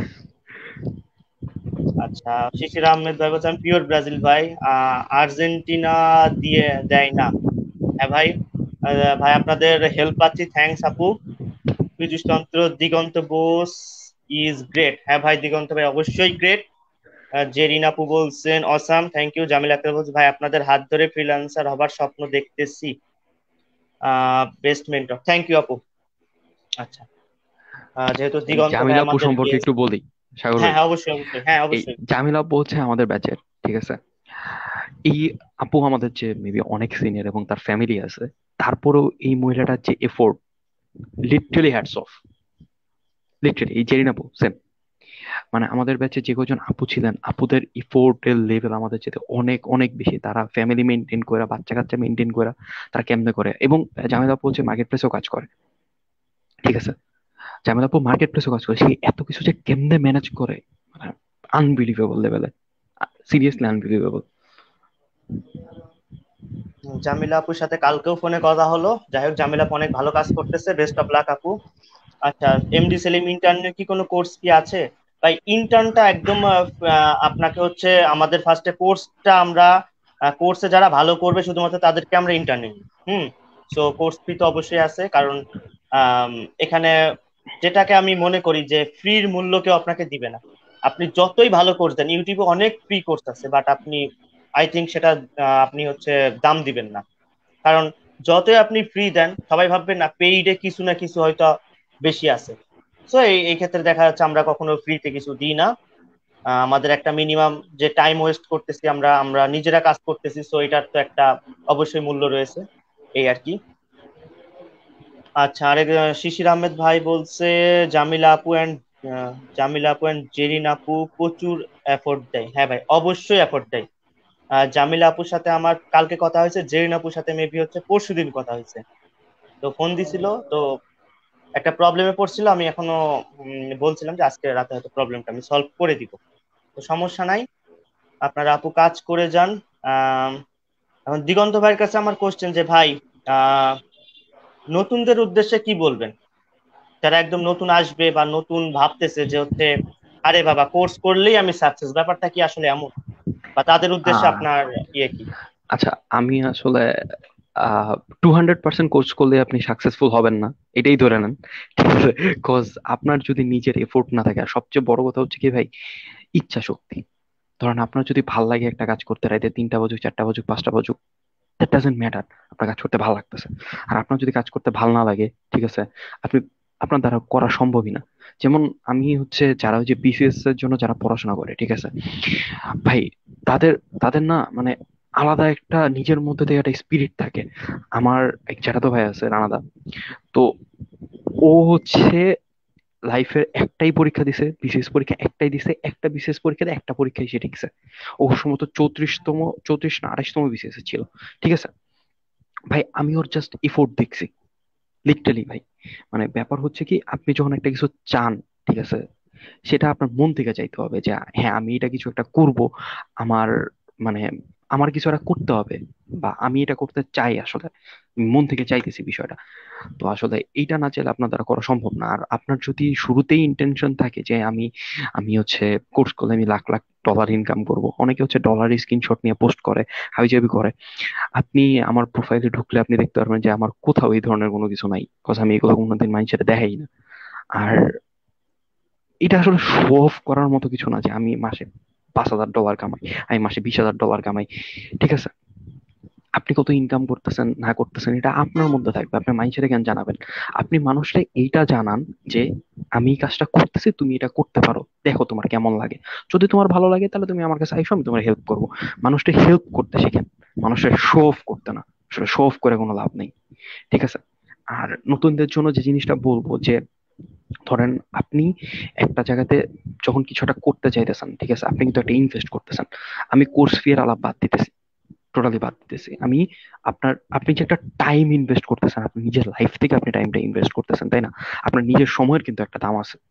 আচ্ছা, শিশির আহমেদ ভাই বলছেন পিওর ব্রাজিল ভাই, আহ, আর্জেন্টিনা দিয়ে দেয় না। হ্যাঁ ভাই, আহ, ভাই আপনাদের হেল্প পাচ্ছি, থ্যাঙ্কস আপু। পীযূষচন্দ্র দিগন্ত বোস ইজ গ্রেট, হ্যাঁ ভাই দিগন্ত ভাই অবশ্যই গ্রেট। জেরিন আপু বলছেন awesome, thank you. Jamil Akhtar বলছে ভাই আপনাদের হাত ধরে ফ্রিল্যান্সার হবার স্বপ্ন দেখতেছি, বেস্ট মেন্টর, থ্যাংক ইউ আপু। আচ্ছা, আহ, যেহেতু এই দিগন্ত ভাই জামিল আপু আমাদের সম্পর্কে গেস্ট। একটু বলি, সাগর হ্যাঁ ভাই। হ্যাঁ অবশ্যই অবশ্যই, হ্যাঁ এই অবশ্যই। জামিল আপু হচ্ছে আমাদের ব্যাচের, ঠিক আছে? এই আপু আমাদের যে মেবি অনেক সিনিয়র, এবং তার ফ্যামিলি আছে, তারপরেও এই মহিলাটার যে effort, literally hats off. Literally এই জেরিন আপু সেম, মানে আমাদের ব্যাচে যে কজন আপু ছিলেন, আপুদের ইফোর্টের লেভেল আমাদের চেয়ে অনেক অনেক বেশি। তারা ফ্যামিলি মেনটেন করে, বাচ্চা কাচ্চা মেনটেন করে, তারা কেমনে করে। এবং জামিল আপু হচ্ছে মার্কেট প্লেসেও কাজ করে, ঠিক আছে? জামিল আপু মার্কেট প্লেসেও কাজ করে, সে এত কিছু যে কেমনে ম্যানেজ করে, মানে আনবিলিভেবল লেভেলে, সিরিয়াসলি আনবিলিভেবল। জামিলা আপুর সাথে কালকেও ফোনে কথা হলো, যাই হোক জামিলা আপু অনেক ভালো কাজ করতেছে, বেস্ট অফ লাক আপু। আচ্ছা, এমডি সেলিম ইন্টার্নের কি কোনো কোর্স কি আছে? ভাই ইন্টার্নটা একদম আহ, আহ, আপনাকে হচ্ছে আমাদের ফার্স্টে কোর্সটা আমরা, কোর্সে যারা ভালো করবে শুধুমাত্র তাদেরকে আমরা ইন্টার্ন নিই। হুম। সো কোর্স ফি তো অবশ্যই আছে, কারণ আম, এখানে যেটাকে আমি মনে করি যে ফ্রির মূল্য কেউ আপনাকে দিবে না। আপনি যতই ভালো কোর্স দেন, ইউটিউবে অনেক ফ্রি কোর্স আছে, বাট আপনি আই থিঙ্ক সেটা আহ, আপনি হচ্ছে দাম দিবেন না। কারণ যতই আপনি ফ্রি দেন সবাই ভাববেন না পেইডে কিছু না কিছু হয়তো বেশি আছে। সো এই এই ক্ষেত্রে দেখা যাচ্ছে আমরা কখনো ফ্রিতে কিছু দিই না। আহ, আমাদের একটা মিনিমাম যে টাইম ওয়েস্ট করতেছি, আমরা আমরা নিজেরা কাজ করতেছি, সো এটার তো একটা অবশ্যই মূল্য রয়েছে, এই আর কি। আচ্ছা, আরেক আহ, শিশির আহমেদ ভাই বলছে জামিলা আপু অ্যান্ড আহ, জামিলা আপু এন্ড জেরিন আপু প্রচুর এফোর্ট দেয়। হ্যাঁ ভাই, অবশ্যই এফোর্ট দেয়। আহ, জামিলা আপুর সাথে আমার কালকে কথা হয়েছে, জেরিন আপুর সাথে মেবি হচ্ছে পরশুদিন কথা হয়েছে। তো ফোন দিছিল, তো একটা প্রবলেমে পড়ছিল, আমি এখনো উম, বলছিলাম যে আজকে রাতে হয়তো প্রবলেমটা আমি সলভ করে দিব। তো সমস্যা নাই, আপনারা আপু কাজ করে যান। আহ এখন দিগন্ত ভাইয়ের কাছে আমার কোশ্চেন যে ভাই, আহ নতুনদের উদ্দেশ্যে কি বলবেন, যারা একদম নতুন আসবে বা নতুন ভাবতেছে যে হচ্ছে আরে বাবা কোর্স করলেই আমি সাকসেস, ব্যাপারটা কি আসলে এমন? বা তাদের উদ্দেশ্যে আহ আপনার ইয়ে কি? আচ্ছা, আমি আসলে আহ টু হান্ড্রেড পার্সেন্ট কোর্স করলে আপনি সাকসেসফুল হবেন না, এটাই ধরে নেন। ঠিক আছে? বিকজ আপনার যদি নিজের এফোর্ট না থাকে, আর সবচেয়ে বড় কথা হচ্ছে কি ভাই, ইচ্ছা শক্তি। ধরেন আপনার যদি ভাল লাগে একটা কাজ করতে, রাইতে তিনটা বাজুক, চারটা বাজুক, পাঁচটা বাজুক, দ্যাট ডাজেন্ট ম্যাটার। আপনার কাজ করতে ভালো লাগতেছে। আর আপনার যদি কাজ করতে ভালো না লাগে, ঠিক আছে, আপনি, আপনার দ্বারা করা সম্ভবই না। যেমন আমি হচ্ছে, যারা ওই যে বিসিএস এর জন্য যারা পড়াশোনা করে, ঠিক আছে ভাই, তাদের তাদের না মানে আলাদা একটা নিজের মধ্যে থেকে একটা স্পিরিট থাকে। আমার এক চাচাতো ভাই আছে রানাদা। তো ও হচ্ছে লাইফের একটাই পরীক্ষা দিছে, বিসিএস পরীক্ষা একটাই দিছে, একটা বিসিএস পরীক্ষা দিয়ে একটা পরীক্ষায় সে টিকছে। ও সম্ভবত চৌত্রিশতম, চৌত্রিশ না আঠাশতম বিসিএস ছিল। ঠিক আছে ভাই, আমি ওর জাস্ট এফোর্ট দেখছি, লিটারালি ভাই। মানে ব্যাপার হচ্ছে কি, আপনি যখন একটা কিছু চান, ঠিক আছে, সেটা আপনার মন থেকে চাইতে হবে যে হ্যাঁ আমি এটা কিছু একটা করব। আমার মানে আমার কিছু একটা করতে হবে, বা আমি এটা করতে চাই আসলে, মন থেকে চাইতেছি বিষয়টা। তো আসলে এইটা না চাইলে আপনার দ্বারা করা সম্ভব না। আর আপনার যদি শুরুতেই ইন্টেনশন থাকে যে আমি আমি হচ্ছে কোর্স করলে আমি লাখ লাখ ডলার ইনকাম করব, অনেকে হচ্ছে ডলার স্ক্রিনশট নিয়ে পোস্ট করে, হাবিজাবি করে। আপনি আমার প্রোফাইলে ঢুকলে আপনি দেখতে পারবেন যে আমার কোথাও এই ধরনের কোনো কিছু নাই, বিকজ আমি এগুলো কোনোদিন মাইন্ডসেটে দেখাই না। আর এটা আসলে শো অফ করার মতো কিছু না যে আমি মাসে পাঁচ হাজার ডলার কামাই, আমি মাসে বিশ হাজার ডলার কামাই। ঠিক আছে, আপনি কত ইনকাম করতেছেন না করতেছেন এটা আপনার মধ্যে থাকবে, আপনার মাইন্ডসেটে জ্ঞান জানাবেন। আপনি মানুষকে এইটা জানান যে আমি এই কাজটা করতেছি, তুমি এটা করতে পারো, দেখো তোমার কেমন লাগে। যদি তোমার ভালো লাগে তাহলে তুমি আমার কাছে আইসো, আমি তোমার হেল্প করবো। মানুষটা হেল্প করতে শেখেন, মানুষের শো অফ করতে না। আসলে শো অফ করে কোনো লাভ নেই। ঠিক আছে? আর নতুনদের জন্য যে জিনিসটা বলবো যে, ধরেন আপনি একটা জায়গাতে যখন কিছু একটা করতে চাইতেছেন, ঠিক আছে, আপনি কিন্তু একটা ইনভেস্ট করতেছেন। আমি কোর্স ফি এর আলাপ বাদ দিতেছি, টোটালি বাদ দিতেছি আমি। আপনার, আপনি যে একটা টাইম ইনভেস্ট করতেছেন, আপনি নিজের লাইফ থেকে আপনি টাইমটা ইনভেস্ট করতেছেন, তাই না? আপনার নিজের সময়ের কিন্তু একটা দাম আছে।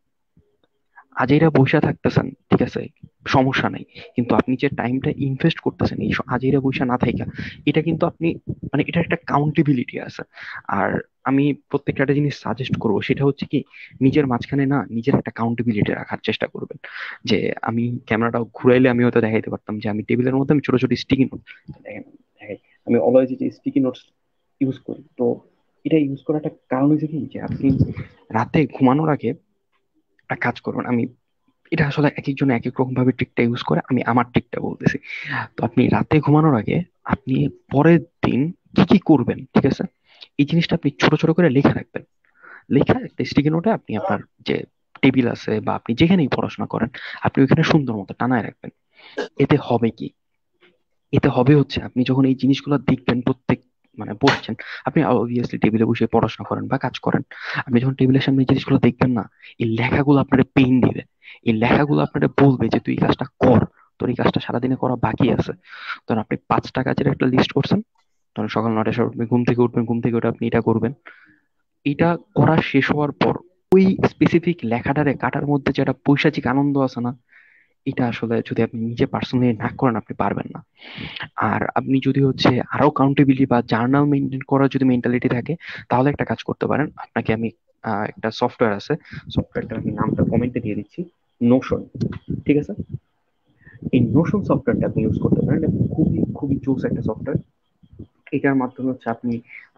আজেইরা বসে থাকতেছেন, ঠিক আছে, সমস্যা নাই, কিন্তু আপনি যে টাইমটা ইনভেস্ট করতেছেন এই স- আজেইরা বসে না থাইকা, এটা কিন্তু আপনি, মানে এটা একটা কাউন্টেবিলিটি আছে। আর আমি প্রত্যেকটা একটা জিনিস সাজেস্ট করবো, সেটা হচ্ছে কি, নিজের মাঝখানে না নিজের একটা কাউন্টেবিলিটি রাখার চেষ্টা করবেন। যে আমি ক্যামেরাটা ঘুরাইলে আমি হয়তো দেখাইতে পারতাম যে আমি টেবিলের মধ্যে আমি ছোট ছোট স্টিকি নোট, দেখেন দেখাই, আমি অলওয়েজ যে স্টিকি নোটস ইউজ করি। তো এটা ইউজ করার একটা কারণ হচ্ছে কি, যে আপনি রাতে ঘুমানোর আগে একটা কাজ করবেন। আমি, এটা আসলে এক একজন এক এক রকম ভাবে ট্রিকটা ইউজ করে, আমি আমার ট্রিকটা বলতেছি। তো আপনি রাতে ঘুমানোর আগে আপনি পরের দিন কি কি করবেন, ঠিক আছে, এই জিনিসটা আপনি ছোট ছোট করে লিখে রাখবেন। লেখা একটা স্টিকি নোটে আপনি আপনার যে টেবিল আছে বা আপনি যেখানেই পড়াশোনা করেন, আপনি ওইখানে সুন্দর মতো টানায় রাখবেন। এতে হবে কি, এতে হবে হচ্ছে আপনি যখন এই জিনিসগুলো দেখবেন প্রত্যেক, মানে বসছেন, আপনি অবভিয়াসলি টেবিলে বসে পড়াশোনা করেন বা কাজ করেন, আপনি যখন টেবিলের সামনে এই জিনিসগুলো দেখবেন না, এই লেখাগুলো আপনার পেইন দিবে। এই লেখাগুলো আপনার বলবে যে তুই এই কাজটা কর, তোর এই কাজটা সারাদিনে করা বাকি আছে। তখন আপনি পাঁচটা কাজের একটা লিস্ট করছেন, তখন সকাল নয়টার সময় আপনি ঘুম থেকে উঠবেন, ঘুম থেকে উঠে আপনি এটা করবেন। এটা করা শেষ হওয়ার পর ওই স্পেসিফিক লেখাটারে কাটার মধ্যে যে একটা পৈশাচিক আনন্দ আছে না, এটা আসলে যদি আপনি নিজে পার্সোনালি না করেন আপনি পারবেন না। আর আপনি যদি হচ্ছে আরো কাউন্টেবিলিটি বা জার্নাল মেনটেন করার যদি মেন্টালিটি থাকে, তাহলে একটা কাজ করতে পারেন। আপনাকে আমি আহ, একটা সফটওয়্যার আছে, সফটওয়্যারটা আমি নামটা কমেন্টে দিয়ে দিচ্ছি, নোশন। ঠিক আছে? এই নোশন সফটওয়্যারটা আপনি ইউজ করতে পারেন, এটা খুবই খুবই জোস একটা সফটওয়্যার। এটার মাধ্যমে হচ্ছে আপনি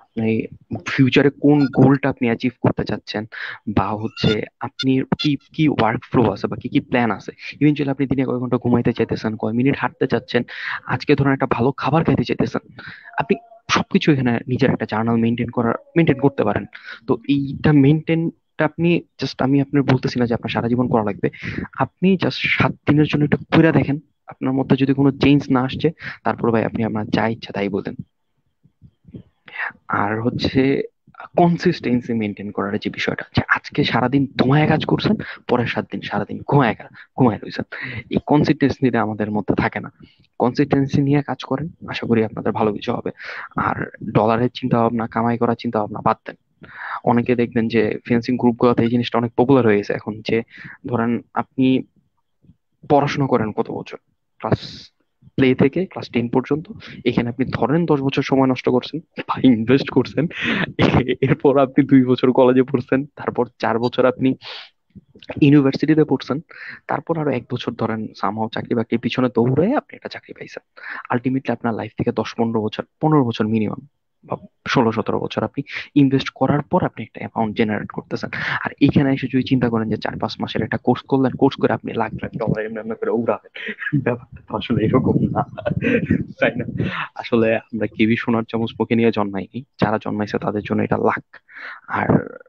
ফিউচারে কোন গোলটা আপনি অ্যাচিভ করতে চাচ্ছেন, বা হচ্ছে আপনি কি কি ওয়ার্ক ফ্লো আছে বা কি কি প্ল্যান আছে, ইভেনচুয়ালি আপনি দিনে কয় ঘন্টা ঘুমাইতে চাইতেছেন, কয় মিনিট হাঁটতে চাচ্ছেন, আজকে ধরুন একটা ভালো খাবার খাইতে চাইতেছেন, আপনি সবকিছু এখানে নিজের একটা জার্নাল মেনটেন করার মেনটেন করতে পারেন। তো এইটা মেনটেনটা আপনি জাস্ট, আমি আপনার বলতেছি না যে আপনার সারা জীবন করা লাগবে, আপনি জাস্ট সাত দিনের জন্য একটু করে দেখেন। আপনার মধ্যে যদি কোনো চেঞ্জ না আসছে, তারপর ভাই আপনি আপনার যা ইচ্ছা তাই বলেন। আর হচ্ছে কনসিস্টেন্সি মেনটেন করার যে বিষয়টা, যে আজকে সারাদিন ধোঁয়ায় কাজ করছেন, পরের সাত দিন সারাদিন ঘুমায় ঘুমায় রয়েছেন, এই কনসিস্টেন্সিটা আমাদের মধ্যে থাকে না। কনসিস্টেন্সি নিয়ে কাজ করেন, আশা করি আপনাদের ভালো কিছু হবে। আর ডলারের চিন্তা ভাবনা, কামাই করার চিন্তা ভাবনা বাদ দেন। অনেকে দেখবেন যে ফ্রিল্যান্সিং গ্রুপ গুলোতে এই জিনিসটা অনেক পপুলার হয়ে গেছে এখন, যে ধরেন আপনি পড়াশোনা করেন কত বছর, ক্লাস প্লে থেকে ক্লাস টেন পর্যন্ত, এখানে আপনি ধরেন দশ বছর সময় নষ্ট করছেন বা ইনভেস্ট করছেন। এ- এরপর আপনি দুই বছর কলেজে পড়ছেন, তারপর চার বছর আপনি ইউনিভার্সিটিতে পড়ছেন, তারপর আরো এক বছর ধরেন সামহাও চাকরি বাকরির পিছনে দৌড়ে আপনি একটা চাকরি পাইছেন। আলটিমেটলি আপনার লাইফ থেকে দশ পনেরো বছর, পনেরো বছর মিনিমাম, বা ষোলো সতেরো বছর আপনি ইনভেস্ট করার পর আপনি একটা অ্যামাউন্ট জেনারেট করতেছেন। আর এখানে এসে যদি চিন্তা করেন যে চার পাঁচ মাসের একটা কোর্স করলেন, কোর্স করে আপনি লাখ লাখ ডলার এমনি এমনি করে উড়াবেন, ব্যাপারটা তো আসলে এরকম না, তাই না? আসলে আমরা কেউই সোনার চামচ মুখে নিয়ে জন্মাইনি, যারা জন্মাইছে তাদের জন্য এটা লাক। আর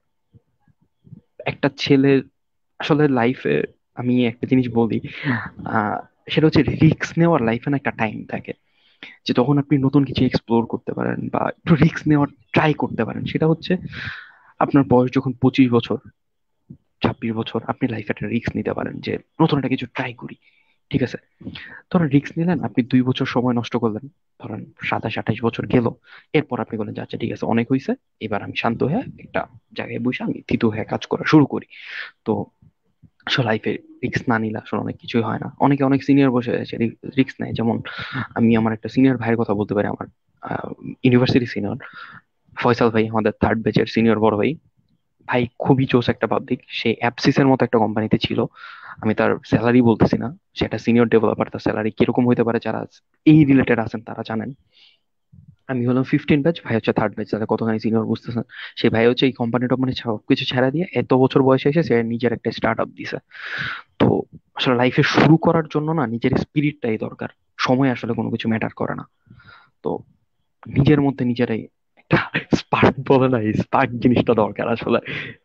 একটা ছেলে আসলে লাইফে, আমি একটা জিনিস বলি, আহ সেটা হচ্ছে রিস্ক নেওয়ার লাইফে না একটা টাইম থাকে, যে তখন আপনি নতুন কিছু এক্সপ্লোর করতে পারেন বা একটু রিস্ক নেওয়ার ট্রাই করতে পারেন। সেটা হচ্ছে আপনার বয়স যখন পঁচিশ বছর, ছাব্বিশ বছর, আপনি লাইফে একটা রিস্ক নিতে পারেন যে নতুন একটা কিছু ট্রাই করি। ঠিক আছে, ধরেন রিস্ক নিলেন, আপনি দুই বছর সময় নষ্ট করলেন, ধরেন সাতাশ আঠাশ বছর গেল, এরপর আপনি বলেন যে আচ্ছা ঠিক আছে অনেক হয়েছে, এবার আমি শান্ত হয়ে একটা জায়গায় বসে আমি থিতু হয়ে কাজ করা শুরু করি। তো আসলে লাইফে রিস্ক না নিলে আসলে অনেক কিছুই হয় না। অনেকে অনেক সিনিয়র বসে আছে, রিস্ক নেয়। যেমন আমি আমার একটা সিনিয়র ভাইয়ের কথা বলতে পারি, আমার ইউনিভার্সিটি সিনিয়র ফয়সাল ভাই, আমাদের থার্ড ব্যাচের সিনিয়র বড় ভাই। ভাই খুবই জোস একটা পাবলিক, সে অ্যাপসিস এর মতো একটা কোম্পানিতে ছিল। আমি তার স্যালারি বলতেছি না, সে একটা সিনিয়র ডেভেলপার, তার স্যালারি কিরকম হইতে পারে যারা এই রিলেটেড আছেন তারা জানেন। আমি হলাম ফিফটিন ব্যাচ, ভাই হচ্ছে থার্ড ব্যাচ, তাহলে কতখানি সিনিয়র বুঝতেছেন। সেই ভাই হচ্ছে এই কোম্পানি টম্পানি সবকিছু ছেড়ে দিয়ে এত বছর বয়সে এসে সে নিজের একটা স্টার্ট আপ দিছে। তো আসলে লাইফে শুরু করার জন্য না নিজের স্পিরিটটাই দরকার, সময় আসলে কোনো কিছু ম্যাটার করে না। তো নিজের মধ্যে নিজেরাই একটা স্পার্ক বলে না, স্পার্ক জিনিসটা দরকার আসলে।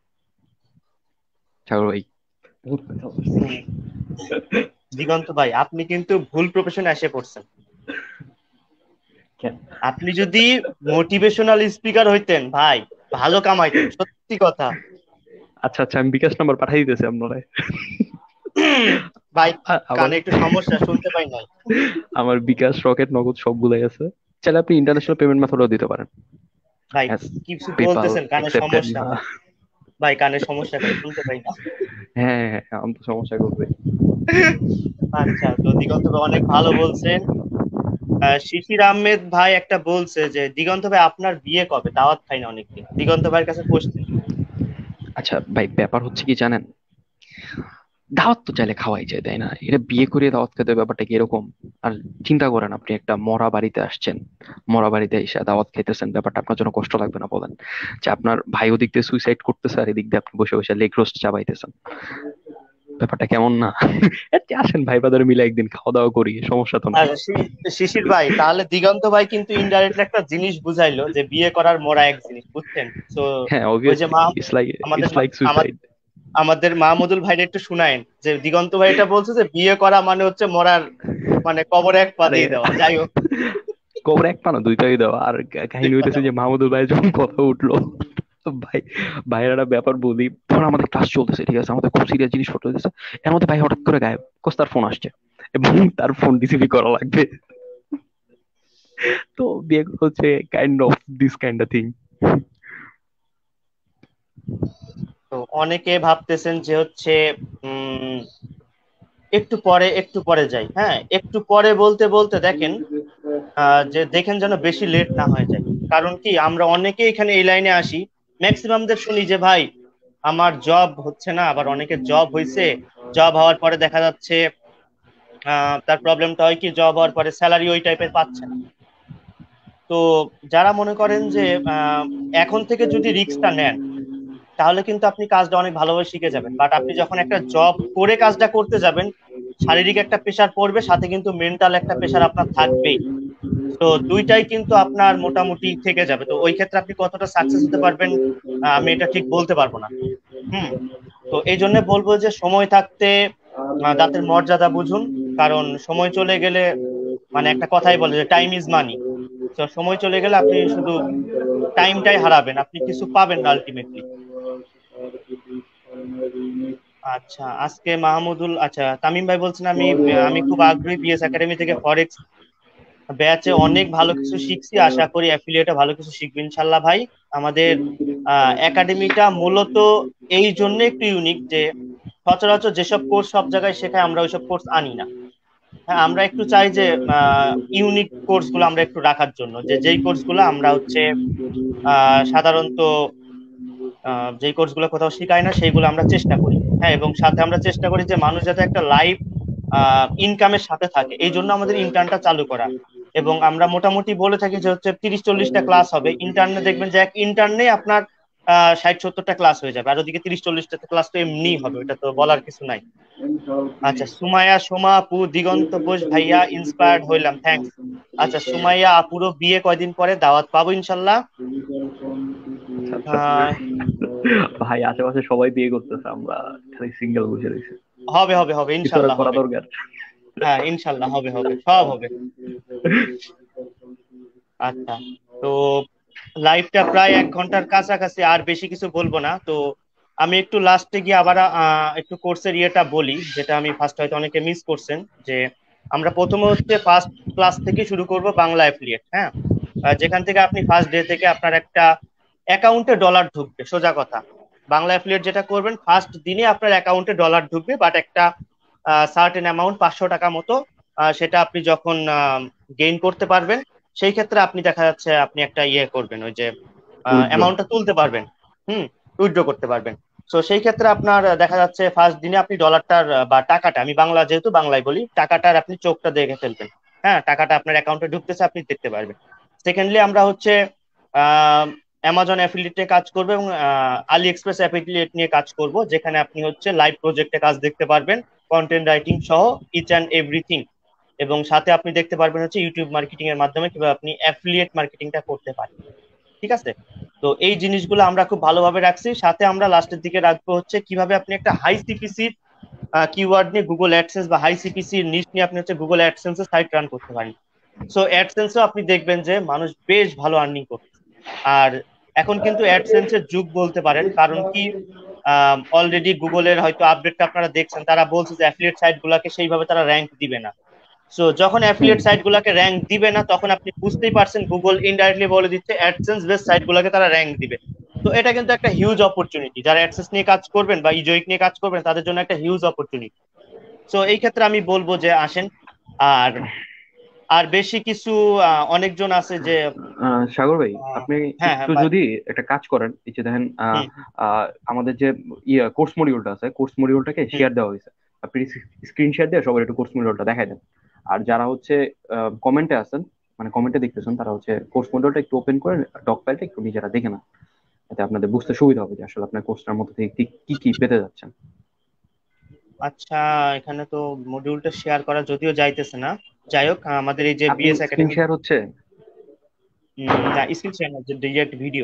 ঠাকুর ভাই, বহুত কথা বলছি। হুম, দিগন্ত ভাই আপনি কিন্তু ভুল প্রফেশনে এসে পড়ছেন। কেন? আপনি যদি মোটিভেশনাল স্পিকার হইতেন ভাই, ভালো কামাইতেন, সত্যি কথা। আচ্ছা আচ্ছা, আমি বিকাশ নাম্বার পাঠিয়ে দিতেছি আপনারা। ভাই আ- আবার কানে একটু সমস্যা, শুনতে পাই নাই। আমার বিকাশ, রকেট, নগদ সবগুলাই আছে। চাইলে আপনি ইন্টারন্যাশনাল পেমেন্ট মেথডও দিতে পারেন, ভাই অ্যাজ কি কিছু পেপাল বলতেছেন, কানে অ্যাকসেপ্টেড সমস্যা না। ভাই। ভাই কানে সমস্যা করে শুনতে পাই না। হ্যাঁ হ্যাঁ হ্যাঁ, আমি তো সমস্যা করবে। আচ্ছা, তো দিগন্ত ভাই অনেক ভালো বলছেন। আহ, শিশির আহমেদ ভাই একটা বলছে যে দিগন্ত ভাই আপনার বিয়ে কবে, দাওয়াত খাই না অনেকদিন। দিগন্ত ভাইয়ের কাছে কোশ্চেন। আচ্ছা ভাই, ব্যাপার হচ্ছে কি জানেন, দাওয়াত তো চাইলে খাওয়াই যায়, তাই না? এটা বিয়ে করে দাওয়াত খেতে ব্যাপারটা কি এরকম? আর চিন্তা করেন, আপনি একটা মরা বাড়িতে আসছেন, মরা বাড়িতে এসে দাওয়াত খেতেছেন, ব্যাপারটা আপনার জন্য কষ্ট লাগবে না বলেন? যে আপনার ভাই ওদিক দিয়ে সুইসাইড করতেছে আর এদিক দিয়ে আপনি বসে বসে লেগ রোস্ট চাবাইতেছেন, ব্যাপারটা কেমন না? এর চেয়ে আসেন ভাই বাদার মিলে একদিন খাওয়া দাওয়া করি, সমস্যা তো নাই। আর শি- শিশির ভাই তাহলে দিগন্ত ভাই কিন্তু ইনডাইরেক্টলি একটা জিনিস বুঝাইলো যে বিয়ে করার মোরা এক জিনিস, বুঝছেন? তো হ্যাঁ ওই যে অবভিয়াসলি, মা, ইটস লাইক, আমাদের ইটস মা- লাইক আমা- সুইসাইড। আমাদের মাহমুদুল ভাইটা একটু শুনায়েন যে দিগন্ত ভাই এটা বলছে যে বিয়ে করা মানে হচ্ছে মরার, মানে কবরে এক পা আরে দিয়ে দেওয়া। যাই হোক, কবর এক পানা দুইটাই দেওয়া। আর ঠিক কাহিনী কথা হইতেছে যে বলছেন। মাহমুদুল ভাই যখন কথা উঠলো, তো ভাই, ভাইয়ের একটা ব্যাপার বলি, তখন আমাদের ক্লাস চলতেছে, ঠিক আছে, আমাদের খুব সিরিয়াস জিনিসপত্র হইতেছে, এর মধ্যে ভাই হঠাৎ করে গায়েব, কোস তার ফোন আসছে এবং তার ফোন রিসিভ করা লাগবে। তো বিয়ে হচ্ছে kind of this kind of thing. তো অনেকে ভাবতেছেন যে হচ্ছে উম একটু পরে একটু পরে যাই, হ্যাঁ একটু পরে বলতে বলতে দেখেন আহ, যে দেখেন যেন বেশি লেট না হয়ে যায়। কারণ কি আমরা অনেকে এখানে এই লাইনে আসি, ম্যাক্সিমামদের শুনি যে ভাই আমার জব হচ্ছে না, আবার অনেকের জব হয়েছে, জব হওয়ার পরে দেখা যাচ্ছে আহ তার প্রবলেমটা হয় কি জব হওয়ার পরে স্যালারি ওই টাইপের পাচ্ছে না। তো যারা মনে করেন যে আহ এখন থেকে যদি রিস্কটা নেন তাহলে কিন্তু আপনি কাজটা অনেক ভালোভাবে শিখে যাবেন, বাট আপনি যখন একটা জব করে কাজটা করতে যাবেন শারীরিক একটা প্রেশার পড়বে, সাথে কিন্তু মেন্টাল একটা প্রেশার আপনার থাকবেই। তো দুইটাই কিন্তু আপনার মোটামুটি থেকে যাবে। তো ওই ক্ষেত্রে আপনি কতটা সাকসেস হতে পারবেন আহ, আমি এটা ঠিক বলতে পারবো না। হুম। তো এই জন্য বলবো যে সময় থাকতে আহ, দাঁতের মর্যাদা বুঝুন। কারণ সময় চলে গেলে, মানে একটা কথাই বলে যে টাইম ইজ মানি। তো সময় চলে গেলে আপনি শুধু টাইমটাই হারাবেন, আপনি কিছু পাবেন না আলটিমেটলি। আচ্ছা, আজকে মাহমুদুল, আচ্ছা তামিম ভাই বলছেন আমি আমি খুব আগ্রহী বিএস একাডেমি থেকে ফরেক্স ব্যাচে অনেক ভালো কিছু শিখছি, আশা করি অ্যাফিলিয়েটে ভালো কিছু শিখবো ইনশাল্লাহ ভাই। আমাদের একাডেমিটা মূলত এই জন্য একটু ইউনিক যে সচরাচর যেসব কোর্স সব জায়গায় শেখায় আমরা ওইসব কোর্স আনি না। হ্যাঁ, আমরা একটু চাই যে ইউনিক কোর্স গুলো আমরা একটু রাখার জন্য, যে যেই কোর্স গুলো আমরা হচ্ছে আহ সাধারণত আহ, যেই কোর্স গুলো কোথাও শেখায় না সেইগুলো আমরা চেষ্টা করি। হ্যাঁ, এবং সাথে আমরা চেষ্টা করি যে মানুষ যাতে একটা লাইফ ইনকামের সাথে থাকে, এই জন্য আমাদের ইন্টার্নটা চালু করা। এবং আমরা মোটামুটি বলে থাকি যে হচ্ছে তিরিশ চল্লিশটা ক্লাস হবে ইন্টার্নে, দেখবেন যে এক ইন্টার্নে আপনার আহ ষাট সত্তরটা ক্লাস হয়ে যাবে, আর ওদিকে তিরিশ চল্লিশটা ক্লাস তো এমনিই হবে, এটা তো বলার কিছু নাই। আচ্ছা, সুমাইয়া সোমা আপু, দিগন্ত বোস ভাইয়া, ইন্সপায়ার্ড হইলাম, থ্যাঙ্কস। আচ্ছা, সুমাইয়া আপুরও বিয়ে কয়দিন পরে, দাওয়াত পাবো ইনশাল্লাহ। আচ্ছা আচ্ছা। আহ ভাই আশেপাশে সবাই বিয়ে করতেছে, আমরা খালি সিঙ্গেল বসে রয়েছে। হবে হবে হবে কিছু একটা ইনশাল্লাহ করা হবে। দরকার। হ্যাঁ ইনশাল্লাহ হবে হবে সব হবে। আচ্ছা, তো লাইভটা প্রায় এক ঘন্টার কাছাকাছি, আর বেশি কিছু বলবো না। তো আমি একটু লাস্টে গিয়ে আবার আহ, একটু কোর্সের ইয়েটা বলি, যেটা আমি ফার্স্ট হয়তো অনেকে মিস করছেন। যে আমরা প্রথমে হচ্ছে ফার্স্ট ক্লাস থেকে শুরু করব বাংলা অ্যাফিলিয়েট। হ্যাঁ, আহ, যেখান থেকে আপনি ফার্স্ট ডে থেকে আপনার একটা অ্যাকাউন্টে ডলার ঢুকবে, সোজা কথা। বাংলা অ্যাফিলিয়েট যেটা করবেন, ফার্স্ট দিনে আপনার অ্যাকাউন্টে ডলার ঢুকবে, বাট একটা সার্টেন অ্যামাউন্ট, পাঁচশো টাকা মতো। আহ, সেটা আপনি যখন গেইন করতে পারবেন, সেই ক্ষেত্রে আপনি দেখা যাচ্ছে আপনি একটা ইয়ে করবেন, ওই যে উইথড্র। অ্যামাউন্টটা তুলতে পারবেন, হুম, উইথড্র করতে পারবেন। তো সেই ক্ষেত্রে আপনার আহ, দেখা যাচ্ছে ফার্স্ট দিনে আপনি ডলারটার আহ, বা টাকাটা, আমি বাংলা যেহেতু বাংলায় বলি, টাকাটার আপনি চোখটা দেখে ফেলবেন। হ্যাঁ, টাকাটা আপনার অ্যাকাউন্টে ঢুকতেছে, আপনি দেখতে পারবেন। সেকেন্ডলি আমরা হচ্ছে আহ অ্যামাজন অ্যাফিলিয়েট নিয়ে কাজ করবো, এবং আলি এক্সপ্রেস অ্যাফিলিয়েট নিয়ে কাজ করব, যেখানে আপনি হচ্ছে লাইভ প্রজেক্টে কাজ দেখতে পারবেন, কন্টেন্ট রাইটিং সহ ইচ অ্যান্ড এভরিথিং। এবং সাথে আপনি দেখতে পারবেন হচ্ছে ইউটিউব মার্কেটিং এর মাধ্যমে কিভাবে আপনি অ্যাফিলিয়েট মার্কেটিংটা করতে পারেন। ঠিক আছে? তো এই জিনিসগুলো আমরা খুব ভালোভাবে রাখছি, সাথে আমরা লাস্টের দিকে রাখবো হচ্ছে কিভাবে আপনি একটা হাই সিপিসি কিওয়ার্ড নিয়ে গুগল অ্যাডসেন্স বা হাই সিপিসি নিশ নিয়ে আপনি হচ্ছে গুগল অ্যাডসেন্স এর সাইট রান করতে পারেন। সো অ্যাডসেন্সও আপনি দেখবেন যে মানুষ বেশ ভালো আর্নিং করছে। আর এখন কিন্তু অ্যাডসেন্স এর যুগ বলতে পারেন, কারণ কি অলরেডি গুগলের হয়তো আপডেটটা আপনারা দেখছেন, তারা বলছে যে অ্যাফিলিয়েট সাইট গুলাকে সেইভাবে তারা র্যাঙ্ক দিবে না। সো যখন হুম। অ্যাফিলিয়েট সাইট গুলাকে র্যাঙ্ক দিবে না, তখন আপনি বুঝতেই পারছেন গুগল ইনডাইরেক্টলি বলে দিচ্ছে অ্যাডসেন্স বেস সাইট গুলাকে তারা র্যাঙ্ক দিবে। তো এটা কিন্তু একটা হিউজ অপরচুনিটি, যারা অ্যাডসেন্স নিয়ে কাজ করবেন বা ইজোইক নিয়ে কাজ করবেন তাদের জন্য একটা হিউজ অপরচুনিটি। সো এই ক্ষেত্রে আমি বলবো যে আসেন। আর আর বেশি কিছু আহ, অনেকজন আছে যে আহ, সাগর ভাই, আহ, আপনি হ্যাঁ হ্যাঁ একটু ভাই। যদি একটা কাজ করেন, এই যে দেখেন, আহ, হুম আহ, আমাদের যে ইয়ে কোর্স মডিউলটা আছে, কোর্স মডিউলটাকে হুম। শেয়ার দেওয়া হয়েছে। আপনি স্ক্রিন শেয়ার দিয়ে সবাই একটু কোর্স মডিউলটা দেখাই দেন। আর যারা হচ্ছে কমেন্টে আছেন, মানে কমেন্টে দেখতেছেন, তারা হচ্ছে কোর্স মডিউলটা একটু ওপেন করে ডক ফাইলটা একটু নিজেরা দেখে না, এতে আপনাদের বুঝতে সুবিধা হবে যে আসলে আপনার কোর্সটার মধ্যে থেকে কি কি কি পেতে যাচ্ছেন। আচ্ছা, এখানে তো মডিউলটা শেয়ার করা যদিও যাইতেছে না। যাই হোক, আমাদের এই যে আপনি বিএস স্ক্রিন একাডেমি, শেয়ার হচ্ছে? না স্ক্রিন শেয়ার না, যে ডিরেক্ট ভিডিও।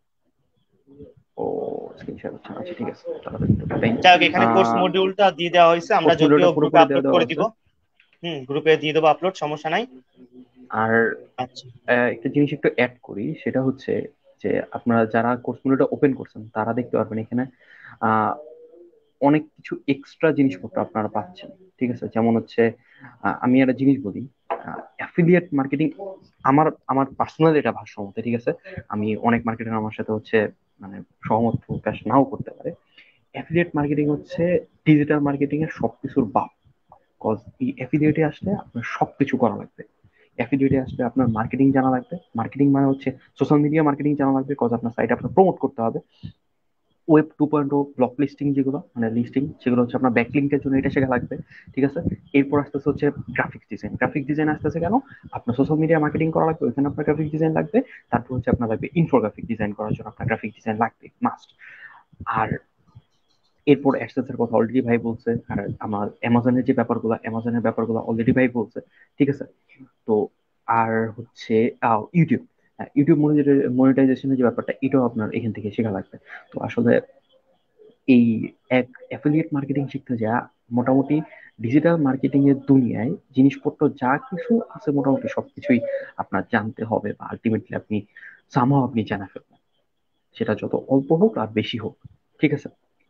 ও, স্ক্রিন শেয়ার হচ্ছে, আচ্ছা ঠিক আছে, তাহলে একটু দেখাই। যাই হোক, এখানে কোর্স আহ মডিউলটা দিয়ে দেওয়া হয়েছে, আমরা কোর্স যদিও মডিউলটা গ্রুপে পুরোপুরি আপলোড দেওয়া দেওয়া করে আছে। দিব। হুম, গ্রুপে দিয়ে দেবো আপলোড, সমস্যা নাই। আর আচ্ছা। আহ, একটা জিনিস একটু অ্যাড করি, সেটা হচ্ছে যে আপনারা যারা কোর্স মডিউলটা ওপেন করছেন তারা দেখতে পারবেন এখানে আহ, অনেক কিছু এক্সট্রা জিনিসপত্র আপনারা পাচ্ছেন। ঠিক আছে, যেমন হচ্ছে আহ, আমি একটা জিনিস বলি, অ্যাফিলিয়েট মার্কেটিং, আমার আমার পার্সোনাল এটা ভাষ্য মতে, ঠিক আছে, আমি অনেক মার্কেটার আমার সাথে হচ্ছে মানে সহমত প্রকাশ নাও করতে পারে, অ্যাফিলিয়েট মার্কেটিং হচ্ছে ডিজিটাল মার্কেটিং এর সবকিছুর বাপ। কজ এই অ্যাফিলিয়েটে আসলে আপনার সবকিছু করা লাগবে। অ্যাফিলিয়েটে আসলে আপনার মার্কেটিং জানা লাগবে, মার্কেটিং মানে হচ্ছে সোশ্যাল মিডিয়া মার্কেটিং জানা লাগবে, কজ আপনার সাইট আপনার প্রমোট করতে হবে। Web two point oh, blog listing যেগুলো মানে লিস্টিং, সেগুলো হচ্ছে আপনার ব্যাকলিংকের জন্য এটা শেখা লাগবে। ঠিক আছে, এরপর আসতেছে হচ্ছে গ্রাফিক্স ডিজাইন। গ্রাফিক্স ডিজাইন আসতেছে কেন? আপনার সোশ্যাল মিডিয়া মার্কেটিং করা লাগবে, ওইখানে আপনার গ্রাফিক ডিজাইন লাগবে। তারপর হচ্ছে আপনার লাগবে ইনফোগ্রাফিক ডিজাইন করার জন্য আপনার গ্রাফিক ডিজাইন লাগবে মাস্ট। আর এরপর অ্যাডসেন্স এর কথা অলরেডি ভাই বলছে, আর আমার অ্যামাজনের যে ব্যাপারগুলো, অ্যামাজনের ব্যাপারগুলো অলরেডি ভাই বলছে। ঠিক আছে, তো আর হচ্ছে আহ, ইউটিউব, হ্যাঁ, ইউটিউব মনিটাইজেশনের যে ব্যাপারটা, এটাও আপনার এখান থেকে শেখা লাগবে। তো আসলে এই এক অ্যাফিলিয়েট মার্কেটিং শিখতে যা মোটামুটি ডিজিটাল মার্কেটিং এর দুনিয়ায় জিনিসপত্র যা কিছু আছে মোটামুটি সবকিছুই আপনার জানতে হবে, বা আলটিমেটলি আপনি সামহাও আপনি জানা ফেলবেন, সেটা যত অল্প হোক আর বেশি হোক। ঠিক আছে।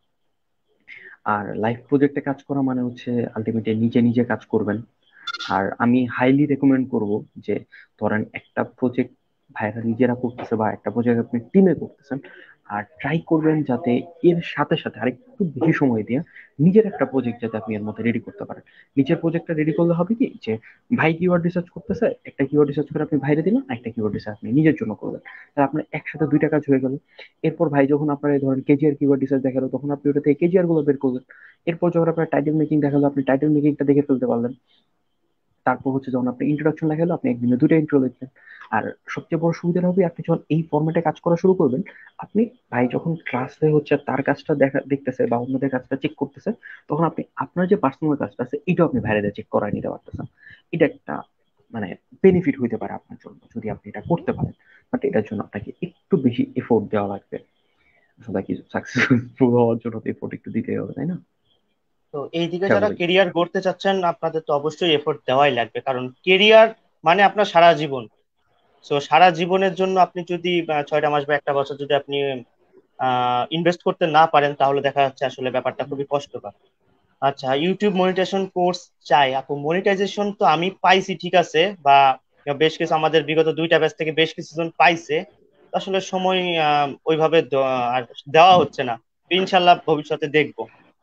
আর লাইফ প্রজেক্টে কাজ করা মানে হচ্ছে আলটিমেটলি নিজে নিজে কাজ করবেন। আর আমি হাইলি রেকমেন্ড করব যে ধরেন একটা প্রজেক্ট ভাইরা নিজেরা করতেছে বা একটা প্রজেক্ট আপনি টিমে করতেছেন, আর ট্রাই করবেন যাতে এর সাথে সাথে আরেকটু বেশি সময় দিয়ে নিজের একটা প্রজেক্ট যাতে আপনি এর মধ্যে রেডি করতে পারেন। নিজের প্রজেক্টটা রেডি করলে হবে কি যে ভাই কিওয়ার্ড রিসার্চ করতেছে, একটা কিওয়ার্ড রিসার্চ করে আপনি ভাইরে দিলেন, একটা কিওয়ার্ড রিসার্চ আপনি নিজের জন্য করলেন, তাহলে আপনার একসাথে দুইটা কাজ হয়ে গেল। এরপর ভাই যখন আপনার এই ধরেন কেজিআর কিওয়ার্ড রিসার্চ দেখালো, তখন আপনি ওটা থেকে কেজিআর গুলো বের করলেন। এরপর যখন আপনার টাইটেল মেকিং দেখালো, আপনি টাইটেল মেকিংটা দেখে ফেলতে পারলেন। তারপর হচ্ছে যখন আপনি ইন্ট্রোডাকশন লেখালো, আপনি একদিনে দুটো ইন্ট্রো লিখলেন। আর সবচেয়ে বড় সুবিধা হবে আপনি যখন এই ফরম্যাটে কাজ করা শুরু করবেন, আপনি ভাই যখন ক্লাসে হচ্ছে তার কাজটা দেখা দেখতেছে বা অন্যদের কাজটা চেক করতেছে, তখন আপনি আপনার যে পার্সোনাল কাজটা আছে এটাও আপনি ভাইরে চেক করায় নিতে পারতেছেন। এটা একটা মানে বেনিফিট হইতে পারে আপনার জন্য যদি আপনি এটা করতে পারেন। বাট এটার জন্য আপনাকে একটু বেশি এফোর্ট দেওয়া লাগবে। আসলে কিছু সাকসেসফুল হওয়ার জন্য তো এফোর্ট একটু দিতেই হবে, তাই না? তো এই দিকে খেয়াল যারা করি। কেরিয়ার গড়তে চাচ্ছেন আপনাদের তো অবশ্যই এফোর্ট দেওয়াই লাগবে, কারণ কেরিয়ার মানে আপনার সারা জীবন। তো সারা জীবনের জন্য আপনি যদি আহ, ছয়টা মাস বা একটা বছর যদি আপনি আহ ইনভেস্ট করতে না পারেন, তাহলে দেখা যাচ্ছে আসলে ব্যাপারটা খুবই কষ্টকর। আচ্ছা, ইউটিউব মনিটাইজেশন কোর্স চাই আপু। মনিটাইজেশন তো আমি পাইছি ঠিক আছে, বা বেশ কিছু আমাদের বিগত দুইটা ব্যাচ থেকে বেশ কিছুজন পাইছে। আসলে সময় আহ, ওইভাবে দ- আর দেওয়া হচ্ছে না। ইনশাল্লাহ ভবিষ্যতে দেখবো।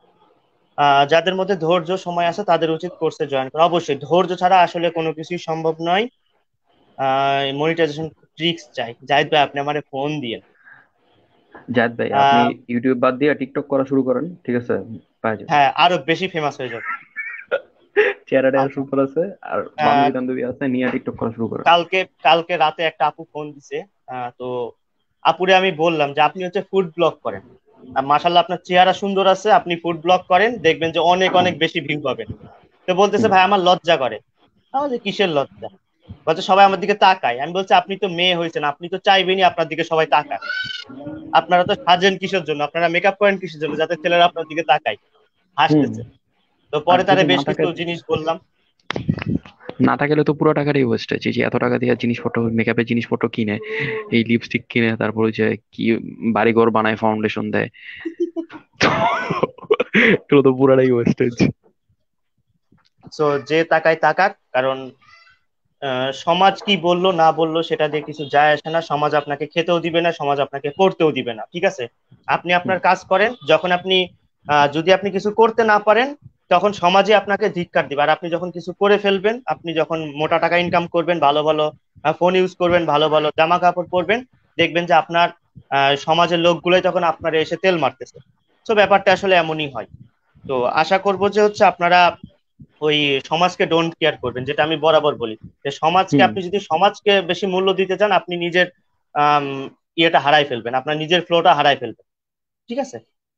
আহ যাদের মধ্যে ধৈর্য সময় আছে তাদের উচিত কোর্সে জয়েন করা। অবশ্যই ধৈর্য ছাড়া আসলে কোনো কিছুই সম্ভব নয়। আহ মনিটাইজেশন ট্রিক্স চাই। জাহিদ ভাই আপনি আমারে ফোন দিয়ে জায়েদ ভাই, আপনি আহ ইউটিউব বাদ দিয়ে টিকটক করা শুরু করেন, ঠিক আছে? পাওয়া যাবে। হ্যাঁ, আরো বেশি ফেমাস হয়ে যাবে। চেহারাটা আচ্ছা, সুপার আছে, আর আহ বান্ধবী টান্ধবী আছে, নিয়ে টিকটক করা শুরু করেন। কালকে কালকে রাতে একটা আপু ফোন দিছে। আহ, তো আপুরে আমি বললাম যে আপনি হচ্ছে ফুড ব্লগ করেন, আর মাশাল্লাহ আপনার চেহারা সুন্দর আছে, আপনি ফুড ব্লগ করেন, দেখবেন যে অনেক হুম। অনেক বেশি ভিউ পাবেন। তো বলতেছে হুম। ভাই আমার লজ্জা করে। আমি বলছি, কিসের লজ্জা? বলছে সবাই আমার দিকে তাকায়। আমি বলছি আপনি তো মেয়ে হয়েছেন, আপনি তো চাইবেনই আপনার দিকে সবাই তাকায়। আপনারা তো সাজেন কিসের জন্য, আপনারা মেকআপ করেন কিসের জন্য, যাতে ছেলেরা আপনার দিকে তাকায়। হুম। হাসতেছে। তো আর পরে তারে যদি না বেশ কিছু টাকা, জিনিস বললাম। না টাকালে তো পুরো টাকাটাই ওয়েস্ট হয়েছে, যে এত টাকা দিয়ে জিনিসপত্র, মেকআপের জিনিসপত্র কিনে, এই লিপস্টিক কিনে, তারপরে যে কি বাড়িঘর বানায়, ফাউন্ডেশন দেয়, তো এগুলো তো পুরাটাই ওয়েস্ট হয়েছে। তো যে তাকায় তাকাক, কারণ আহ, সমাজ কি বললো না বললো সেটা দিয়ে কিছু যায় আসে না। সমাজ আপনাকে খেতেও দিবে না, সমাজ আপনাকে করতেও দিবে না, ঠিক আছে? আপনি হুম। আপনার কাজ করেন। যখন আপনি আহ, যদি আপনি কিছু করতে না পারেন, তখন সমাজে আপনাকে ধিক্কার দিবে। আর আপনি যখন কিছু করে ফেলবেন, আপনি যখন মোটা টাকা ইনকাম করবেন, ভালো ভালো ফোন ইউজ করবেন, ভালো ভালো জামা কাপড় পরবেন, দেখবেন যে আপনার আহ, সমাজের লোকগুলোই তখন আপনার এসে তেল মারতেছে। তো ব্যাপারটা আসলে এমনই হয়। তো আশা করবো যে হচ্ছে আপনারা ওই সমাজকে ডোন্ট কেয়ার করবেন, যেটা আমি বরাবর বলি, যে সমাজকে হুম। আপনি যদি সমাজকে বেশি মূল্য দিতে চান, আপনি নিজের আম, ইয়েটা হারাই ফেলবেন, আপনার নিজের ফ্লোটা হারাই ফেলবেন। ঠিক আছে?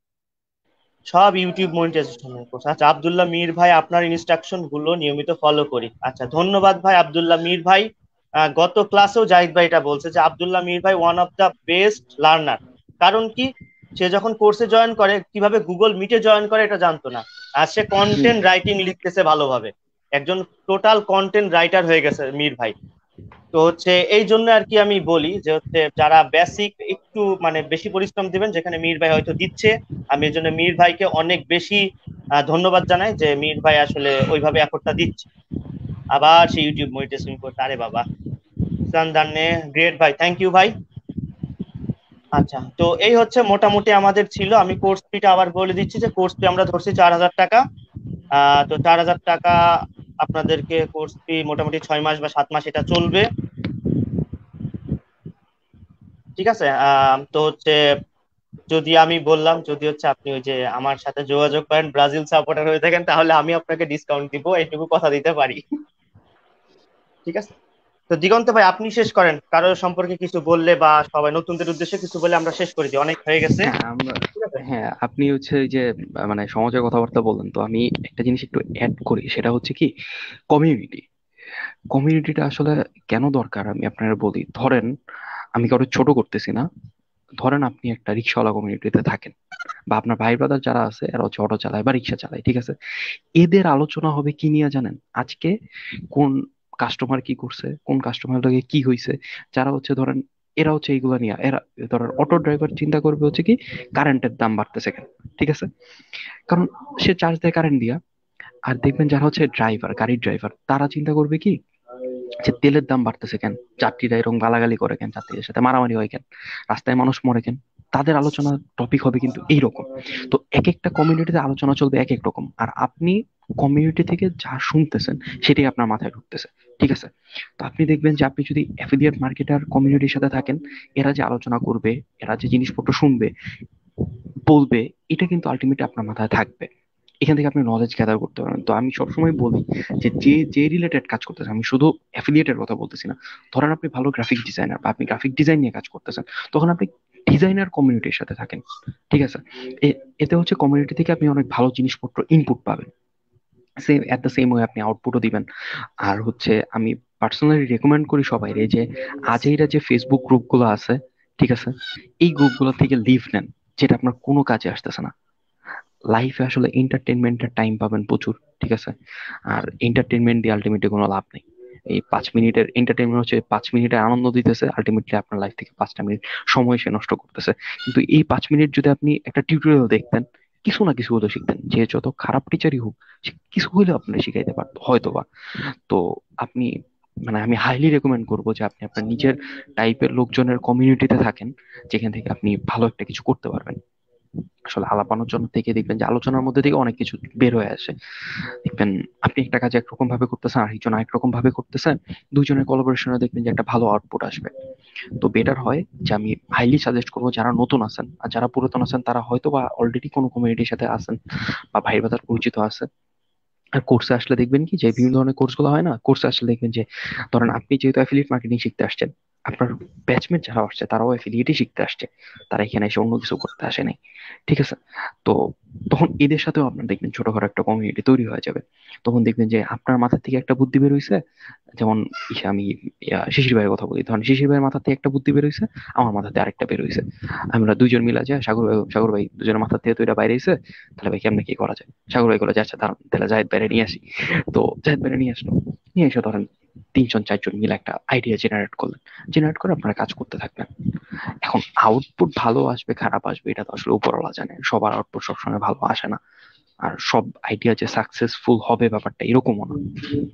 সব ইউটিউব মনিটাইজেশনের কোর্স। আচ্ছা, আব্দুল্লাহ মীর ভাই আপনার ইনস্ট্রাকশন গুলো নিয়মিত ফলো করি। আচ্ছা, ধন্যবাদ ভাই আব্দুল্লাহ মীর ভাই। আহ, গত ক্লাসেও জাহিদ ভাই এটা বলছে যে আব্দুল্লাহ মীর ভাই one of the best learner. কারণ কি, সে যখন কোর্সে জয়েন করে কিভাবে গুগল মিটে জয়েন করে এটা জানতো না, আর সে হুম। কন্টেন্ট রাইটিং লিখতেছে ভালোভাবে। একজন টোটাল কন্টেন্ট রাইটার হয়ে গেছে মীর ভাই। তো হচ্ছে এই জন্য আর কি আমি বলি যে হচ্ছে যারা বেসিক একটু মানে বেশি পরিশ্রম দিবেন, যেখানে মীর ভাই হয়তো দিচ্ছে, আমি এই জন্য মীর ভাইকে অনেক বেশি আহ, ধন্যবাদ জানাই যে মীর ভাই আসলে ওইভাবে এফোর্টটা দিচ্ছে। আবার সে ইউটিউব মনিটাইজেশন করতে, আরে বাবা। সানদানে গ্রেট ভাই, থ্যাংক ইউ ভাই। আচ্ছা, তো এই হচ্ছে মোটামুটি আমাদের ছিল। আমি কোর্স ফিটা আবার বলে দিচ্ছি যে কোর্স ফি আমরা ধরছি চার হাজার টাকা। আহ তো চার হাজার টাকা, আপনাদেরকে কোর্স ফি মোটামুটি ছয় মাস বা সাত মাস এটা চলবে। ঠিক আছে? আহ তো হচ্ছে যদি আমি বললাম যদি হচ্ছে আপনি ওই যে আমার সাথে যোগাযোগ করেন, ব্রাজিল সাপোর্টার হয়ে থাকেন, তাহলে আমি আপনাকে ডিসকাউন্ট দিব, এইটুকু কথা দিতে পারি। ঠিক আছে? তো দিগন্ত ভাই আপনি শেষ করেন, কারো সম্পর্কে কিছু বললে বা সবাই নতুনদের উদ্দেশ্যে কিছু বলে আমরা শেষ করে দিই, অনেক হয়ে গেছে। হ্যাঁ আমরা, ঠিক আছে? হ্যাঁ আপনি হচ্ছে এই যে আহ, মানে সমাজের কথাবার্তা বললেন, তো আমি একটা জিনিস একটু অ্যাড করি, সেটা হচ্ছে কি কমিউনিটি। কমিউনিটিটা আসলে কেন দরকার আমি আপনারা বলি। ধরেন আমি কারো ছোট করতেছি না, ধরেন আপনি একটা রিক্সাওয়ালা কমিউনিটিতে থাকেন, বা আপনার ভাই ব্রাদার যারা আছে এরা হচ্ছে অটো চালায় বা রিক্সা চালায়, ঠিক আছে? এদের আলোচনা হবে কি নিয়ে জানেন? আজকে কোন কাস্টমার কি করছে, কোন কাস্টমার লগে কি হয়েছে। যারা হচ্ছে ধরেন এরা হচ্ছে এইগুলা নিয়ে, এরা ধরেন অটো ড্রাইভার চিন্তা করবে হচ্ছে কি কারেন্টের দাম বাড়তেছে কেন, ঠিক আছে? কারণ সে চার্জ দেয় কারেন্ট দিয়া। আর দেখবেন যারা হচ্ছে ড্রাইভার, গাড়ির ড্রাইভার, তারা চিন্তা করবে কি যে তেলের দাম বাড়তেছে কেন, যাত্রীরা এরকম গালাগালি করে কেন, যাত্রীদের সাথে মারামারি হয় কেন, রাস্তায় মানুষ মরে কেন। তাদের আলোচনা টপিক হবে কিন্তু এইরকম। তো এক একটা কমিউনিটিতে আলোচনা চলবে এক এক রকম, আর আপনি কমিউনিটি থেকে যা শুনতেছেন সেটাই আপনার মাথায় ঢুকতেছে, ঠিক আছে? তো আপনি দেখবেন যে আপনি যদি অ্যাফিলিয়েট মার্কেটার কমিউনিটির সাথে থাকেন, এরা যে আলোচনা করবে, এরা যে জিনিসপত্র শুনবে, বলবে, এটা কিন্তু আলটিমেটলি আপনার মাথায় থাকবে। এখান থেকে আপনি নলেজ গ্যাদার করতে পারেন। তো আমি সবসময় বলি যে যে যে রিলেটেড কাজ করতেছে, আমি শুধু অ্যাফিলিয়েটের কথা বলতেছি না। ধরেন আপনি ভালো গ্রাফিক ডিজাইনার বা আপনি গ্রাফিক ডিজাইন নিয়ে কাজ করতেছেন, তখন আপনি ডিজাইনার কমিউনিটির সাথে থাকেন, ঠিক আছে? এ- এতে হচ্ছে কমিউনিটি থেকে আপনি অনেক ভালো জিনিসপত্র ইনপুট পাবেন, same at the same way আপনি আউটপুটও দিবেন। আর হচ্ছে আমি পার্সোনালি রেকমেন্ড করি সবাই যে আজেইরা যে ফেসবুক গ্রুপগুলো আছে, ঠিক আছে, এই গ্রুপগুলো থেকে লিভ নেন, যেটা আপনার কোনো কাজে আসতেছে না। লাইফে আসলে এন্টারটেনমেন্টের টাইম পাবেন প্রচুর, ঠিক আছে? আর এন্টারটেনমেন্ট দিয়ে আলটিমেটলি কোনো লাভ নেই। এই পাঁচ মিনিটের এন্টারটেনমেন্ট হচ্ছে পাঁচ মিনিটের আনন্দ দিতেছে, আলটিমেটলি আপনার লাইফ থেকে পাঁচটা মিনিট সময় সে নষ্ট করতেছে। কিন্তু এই পাঁচ মিনিট যদি আপনি একটা টিউটোরিয়াল দেখতেন, কিছু না কিছু হলেও শিখতেন। যে যত খারাপ টিচারই হোক, সে কিছু হলেও আপনার শিখাইতে পারতো হয়তো বা। তো আপনি, মানে আমি হাইলি রেকমেন্ড করবো যে আপনি আপনার নিজের টাইপের লোকজনের কমিউনিটিতে থাকেন, যেখান থেকে আপনি ভালো একটা কিছু করতে পারবেন। আসলে আলাপ আলোচনা থেকে দেখবেন যে আলোচনার মধ্যে থেকে অনেক কিছু বের হয়ে আসে। দেখবেন আপনি একটা কাজ একরকম ভাবে করতেছেন, আরেকজন আরেক রকম ভাবে করতেছেন, দুইজনের কোলাবোরেশনে দেখবেন যে একটা ভালো আউটপুট আসবে। তো বেটার হয় যে আমি হাইলি সাজেস্ট করবো, যারা নতুন আছেন আর যারা পুরাতন আছেন তারা হয়তো বা অলরেডি কোনো কমিউনিটির সাথে আছেন বা ভাই বাদার পরিচিত আছে। আর কোর্সে আসলে দেখবেন কি যে বিভিন্ন ধরনের কোর্স গুলো হয় না, কোর্সে আসলে দেখবেন যে ধরেন আপনি যেহেতু অ্যাফিলিয়েট মার্কেটিং শিখতে আসছেন, আপনার ব্যাচমেট যারা আসছে তারাও অ্যাফিলিয়েটই শিখতে আসছে, তারা এখানে এসে অন্য কিছু করতে আসে নাই, ঠিক আছে? তো তখন এদের সাথেও আপনার দেখবেন ছোটখাটো একটা কমিউনিটি তৈরি হয়ে যাবে। তখন দেখবেন যে আপনার মাথা থেকে একটা বুদ্ধি বের হইছে, যেমন ইসে আমি ইয়া, শিশির ভাইয়ের কথা বলি, ধরেন শিশির ভাইয়ের মাথা থেকে একটা বুদ্ধি বের হইছে, আমার মাথাতে আরেকটা বের হইছে। আমরা দুইজন মিলা যায়, সাগর ভাই সাগর ভাই দুজনের মাথা থেকে তো এটা বাইরে হইছে, তাহলে ভাই কেমনে কি করা যায়? সাগর ভাই গুলো যাচ্ছে, দাঁড়ান তাহলে জাহেদ বাইরে নিয়ে আসি। তো জাহেদ বাইরে নিয়ে আসলো, নিয়ে এসে ধরেন তিনজন চারজন মিলে একটা আইডিয়া জেনারেট করলেন, জেনারেট করে আপনারা কাজ করতে থাকবেন। এখন আউটপুট ভালো আসবে খারাপ আসবে এটা তো আসলে উপরওয়ালা জানে, সবার আউটপুট সবসময় ভালো আসে না। আর সব আইডিয়া যে সাকসেসফুল হবে ব্যাপারটা এরকমও না।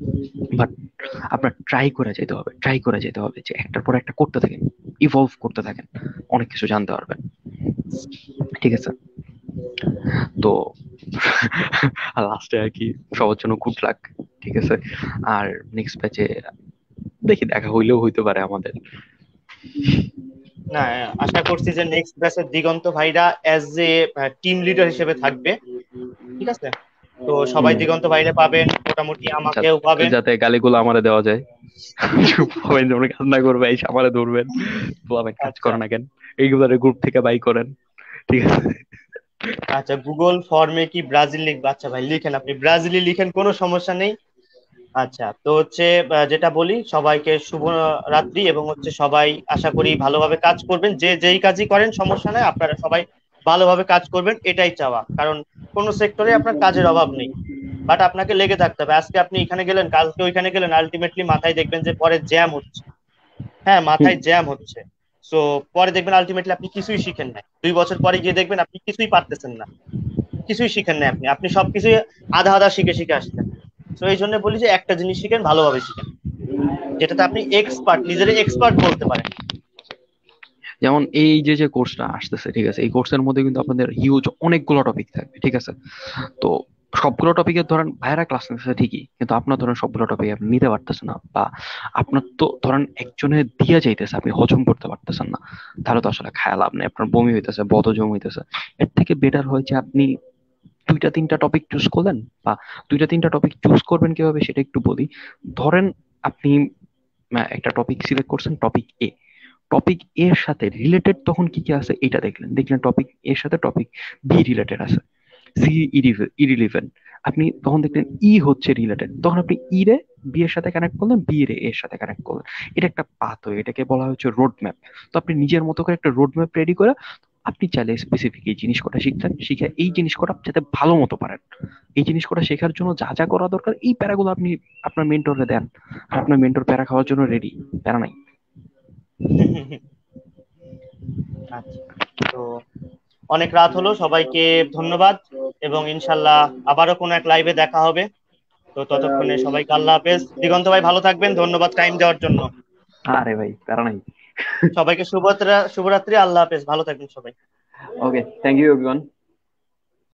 বাট আপনার ট্রাই করে যেতে হবে, ট্রাই করে যেতে হবে, যে একটার পর একটা করতে থাকেন, ইভলভ করতে থাকেন, অনেক কিছু জানতে পারবেন, ঠিক আছে? তো লাস্টে আর কি সবার জন্য গুড লাক, ঠিক আছে? আর নেক্সট ব্যাচে দেখি দেখা হইলেও হইতে পারে আমাদের। না, আশা করছি যে নেক্সট ব্যাচের দিগন্ত ভাইরা অ্যাজ এ টিম লিডার হিসেবে থাকবে, ঠিক আছে? তো সবাই হুম, দিগন্ত ভাইরে পাবেন, মোটামুটি আমাকেও যাতে পাবেন। যাতে গালিগুলো আমারে দেওয়া যায়। সবাই যেমন কাজ না করবে এই আমারে ধরবেন, বলবেন কাজ আচ্ছা, করে না কেন, এইগুলার গ্রুপ থেকে বাই করেন, ঠিক আছে? আচ্ছা, গুগল ফর্মে কি ব্রাজিল লিখবে? আচ্ছা ভাই, লিখেন, আপনি ব্রাজিলি লিখেন, কোনো সমস্যা নেই। আচ্ছা, তো হচ্ছে আহ, যেটা বলি, সবাইকে শুভ রাত্রি, এবং হচ্ছে সবাই আশা করি ভালোভাবে কাজ করবেন, যে যেই কাজই করেন সমস্যা নাই, আপনারা সবাই ভালোভাবে কাজ করবেন, এটাই চাওয়া। কারণ কোন সেক্টরে আপনার কাজের অভাব নেই, বাট আপনাকে লেগে থাকতে হবে। আজকে আপনি এখানে গেলেন, কালকে ওইখানে গেলেন, আলটিমেটলি মাথায় দেখবেন যে পরে জ্যাম হচ্ছে। হ্যাঁ, হুম, মাথায় জ্যাম হচ্ছে। সো পরে দেখবেন আলটিমেটলি আপনি কিছুই শিখেন নাই, দুই বছর পরে গিয়ে দেখবেন আপনি কিছুই পারতেছেন না, কিছুই শিখেন নাই, আপনি আপনি সবকিছুই আধা আধা শিখে শিখে আসছেন। তো এই জন্য বলি যে একটা জিনিস শিখেন, ভালোভাবে শিখেন, যেটাতে আপনি এক্সপার্ট, নিজের এক্সপার্ট বলতে পারেন। যেমন এই যে যে কোর্সটা আসতেছে, ঠিক আছে, এই কোর্সের মধ্যে কিন্তু আপনাদের হিউজ অনেকগুলো টপিক থাকবে, ঠিক আছে? তো সবগুলো টপিকের ধরেন ভাইয়ারা ক্লাস নিতেছে ঠিকই, কিন্তু আপনার ধরেন সবগুলো টপিক আপনি নিতে পারতেছেন না, বা আপনার তো ধরেন একজনে দিয়া যাইতেছে আপনি হজম করতে পারতেছেন না, তাহলে তো আসলে খায়া লাভ নেই, আপনার বমি হইতেছে, বদহজম হইতেছে। এর থেকে বেটার হয় যে আপনি দুইটা তিনটা টপিক চুজ করলেন, বা দুইটা তিনটা টপিক চুজ করবেন কিভাবে সেটা একটু বলি। ধরেন আপনি আহ, একটা টপিক সিলেক্ট করছেন, টপিক এ, টপিক এর সাথে রিলেটেড তখন কি কি আছে এটা দেখলেন, দেখলেন টপিক এর সাথে টপিক বি রিলেটেড আছে, সি ইরিলিভেন্ট। আপনি তখন দেখলেন ই হচ্ছে রিলেটেড, তখন আপনি ই রে বি এর সাথে কানেক্ট করলেন, বি রে এর সাথে কানেক্ট করলেন। এটা একটা পাথওয়ে, এটাকে বলা হচ্ছে রোড ম্যাপ। তো আপনি নিজের মতো করে একটা রোড ম্যাপ রেডি করে আপনি চাইলে স্পেসিফিক এই জিনিস কটা শিখতেন, শিখে এই জিনিস কটা যাতে ভালো মতো পারেন, এই জিনিস কটা শেখার জন্য যা যা করা দরকার এই প্যারাগুলো আপনি আপনার মেন্টরকে দেন। আর আপনার মেন্টর প্যারা খাওয়ার জন্য রেডি, প্যারা নাই। আচ্ছা, তো অনেক রাত হলো, সবাইকে ধন্যবাদ, এবং ইনশাল্লাহ আবারও কোনো এক লাইভে দেখা হবে। তো ততক্ষণে সবাইকে আল্লাহ হাফেজ। দিগন্ত ভাই ভালো থাকবেন, ধন্যবাদ টাইম দেওয়ার জন্য। আরে ভাই প্যারা নাই। সবাইকে শুভরাত্রি, শুভরাত্রি, আল্লাহ হাফেজ, ভালো থাকবেন সবাই। Okay, thank you everyone.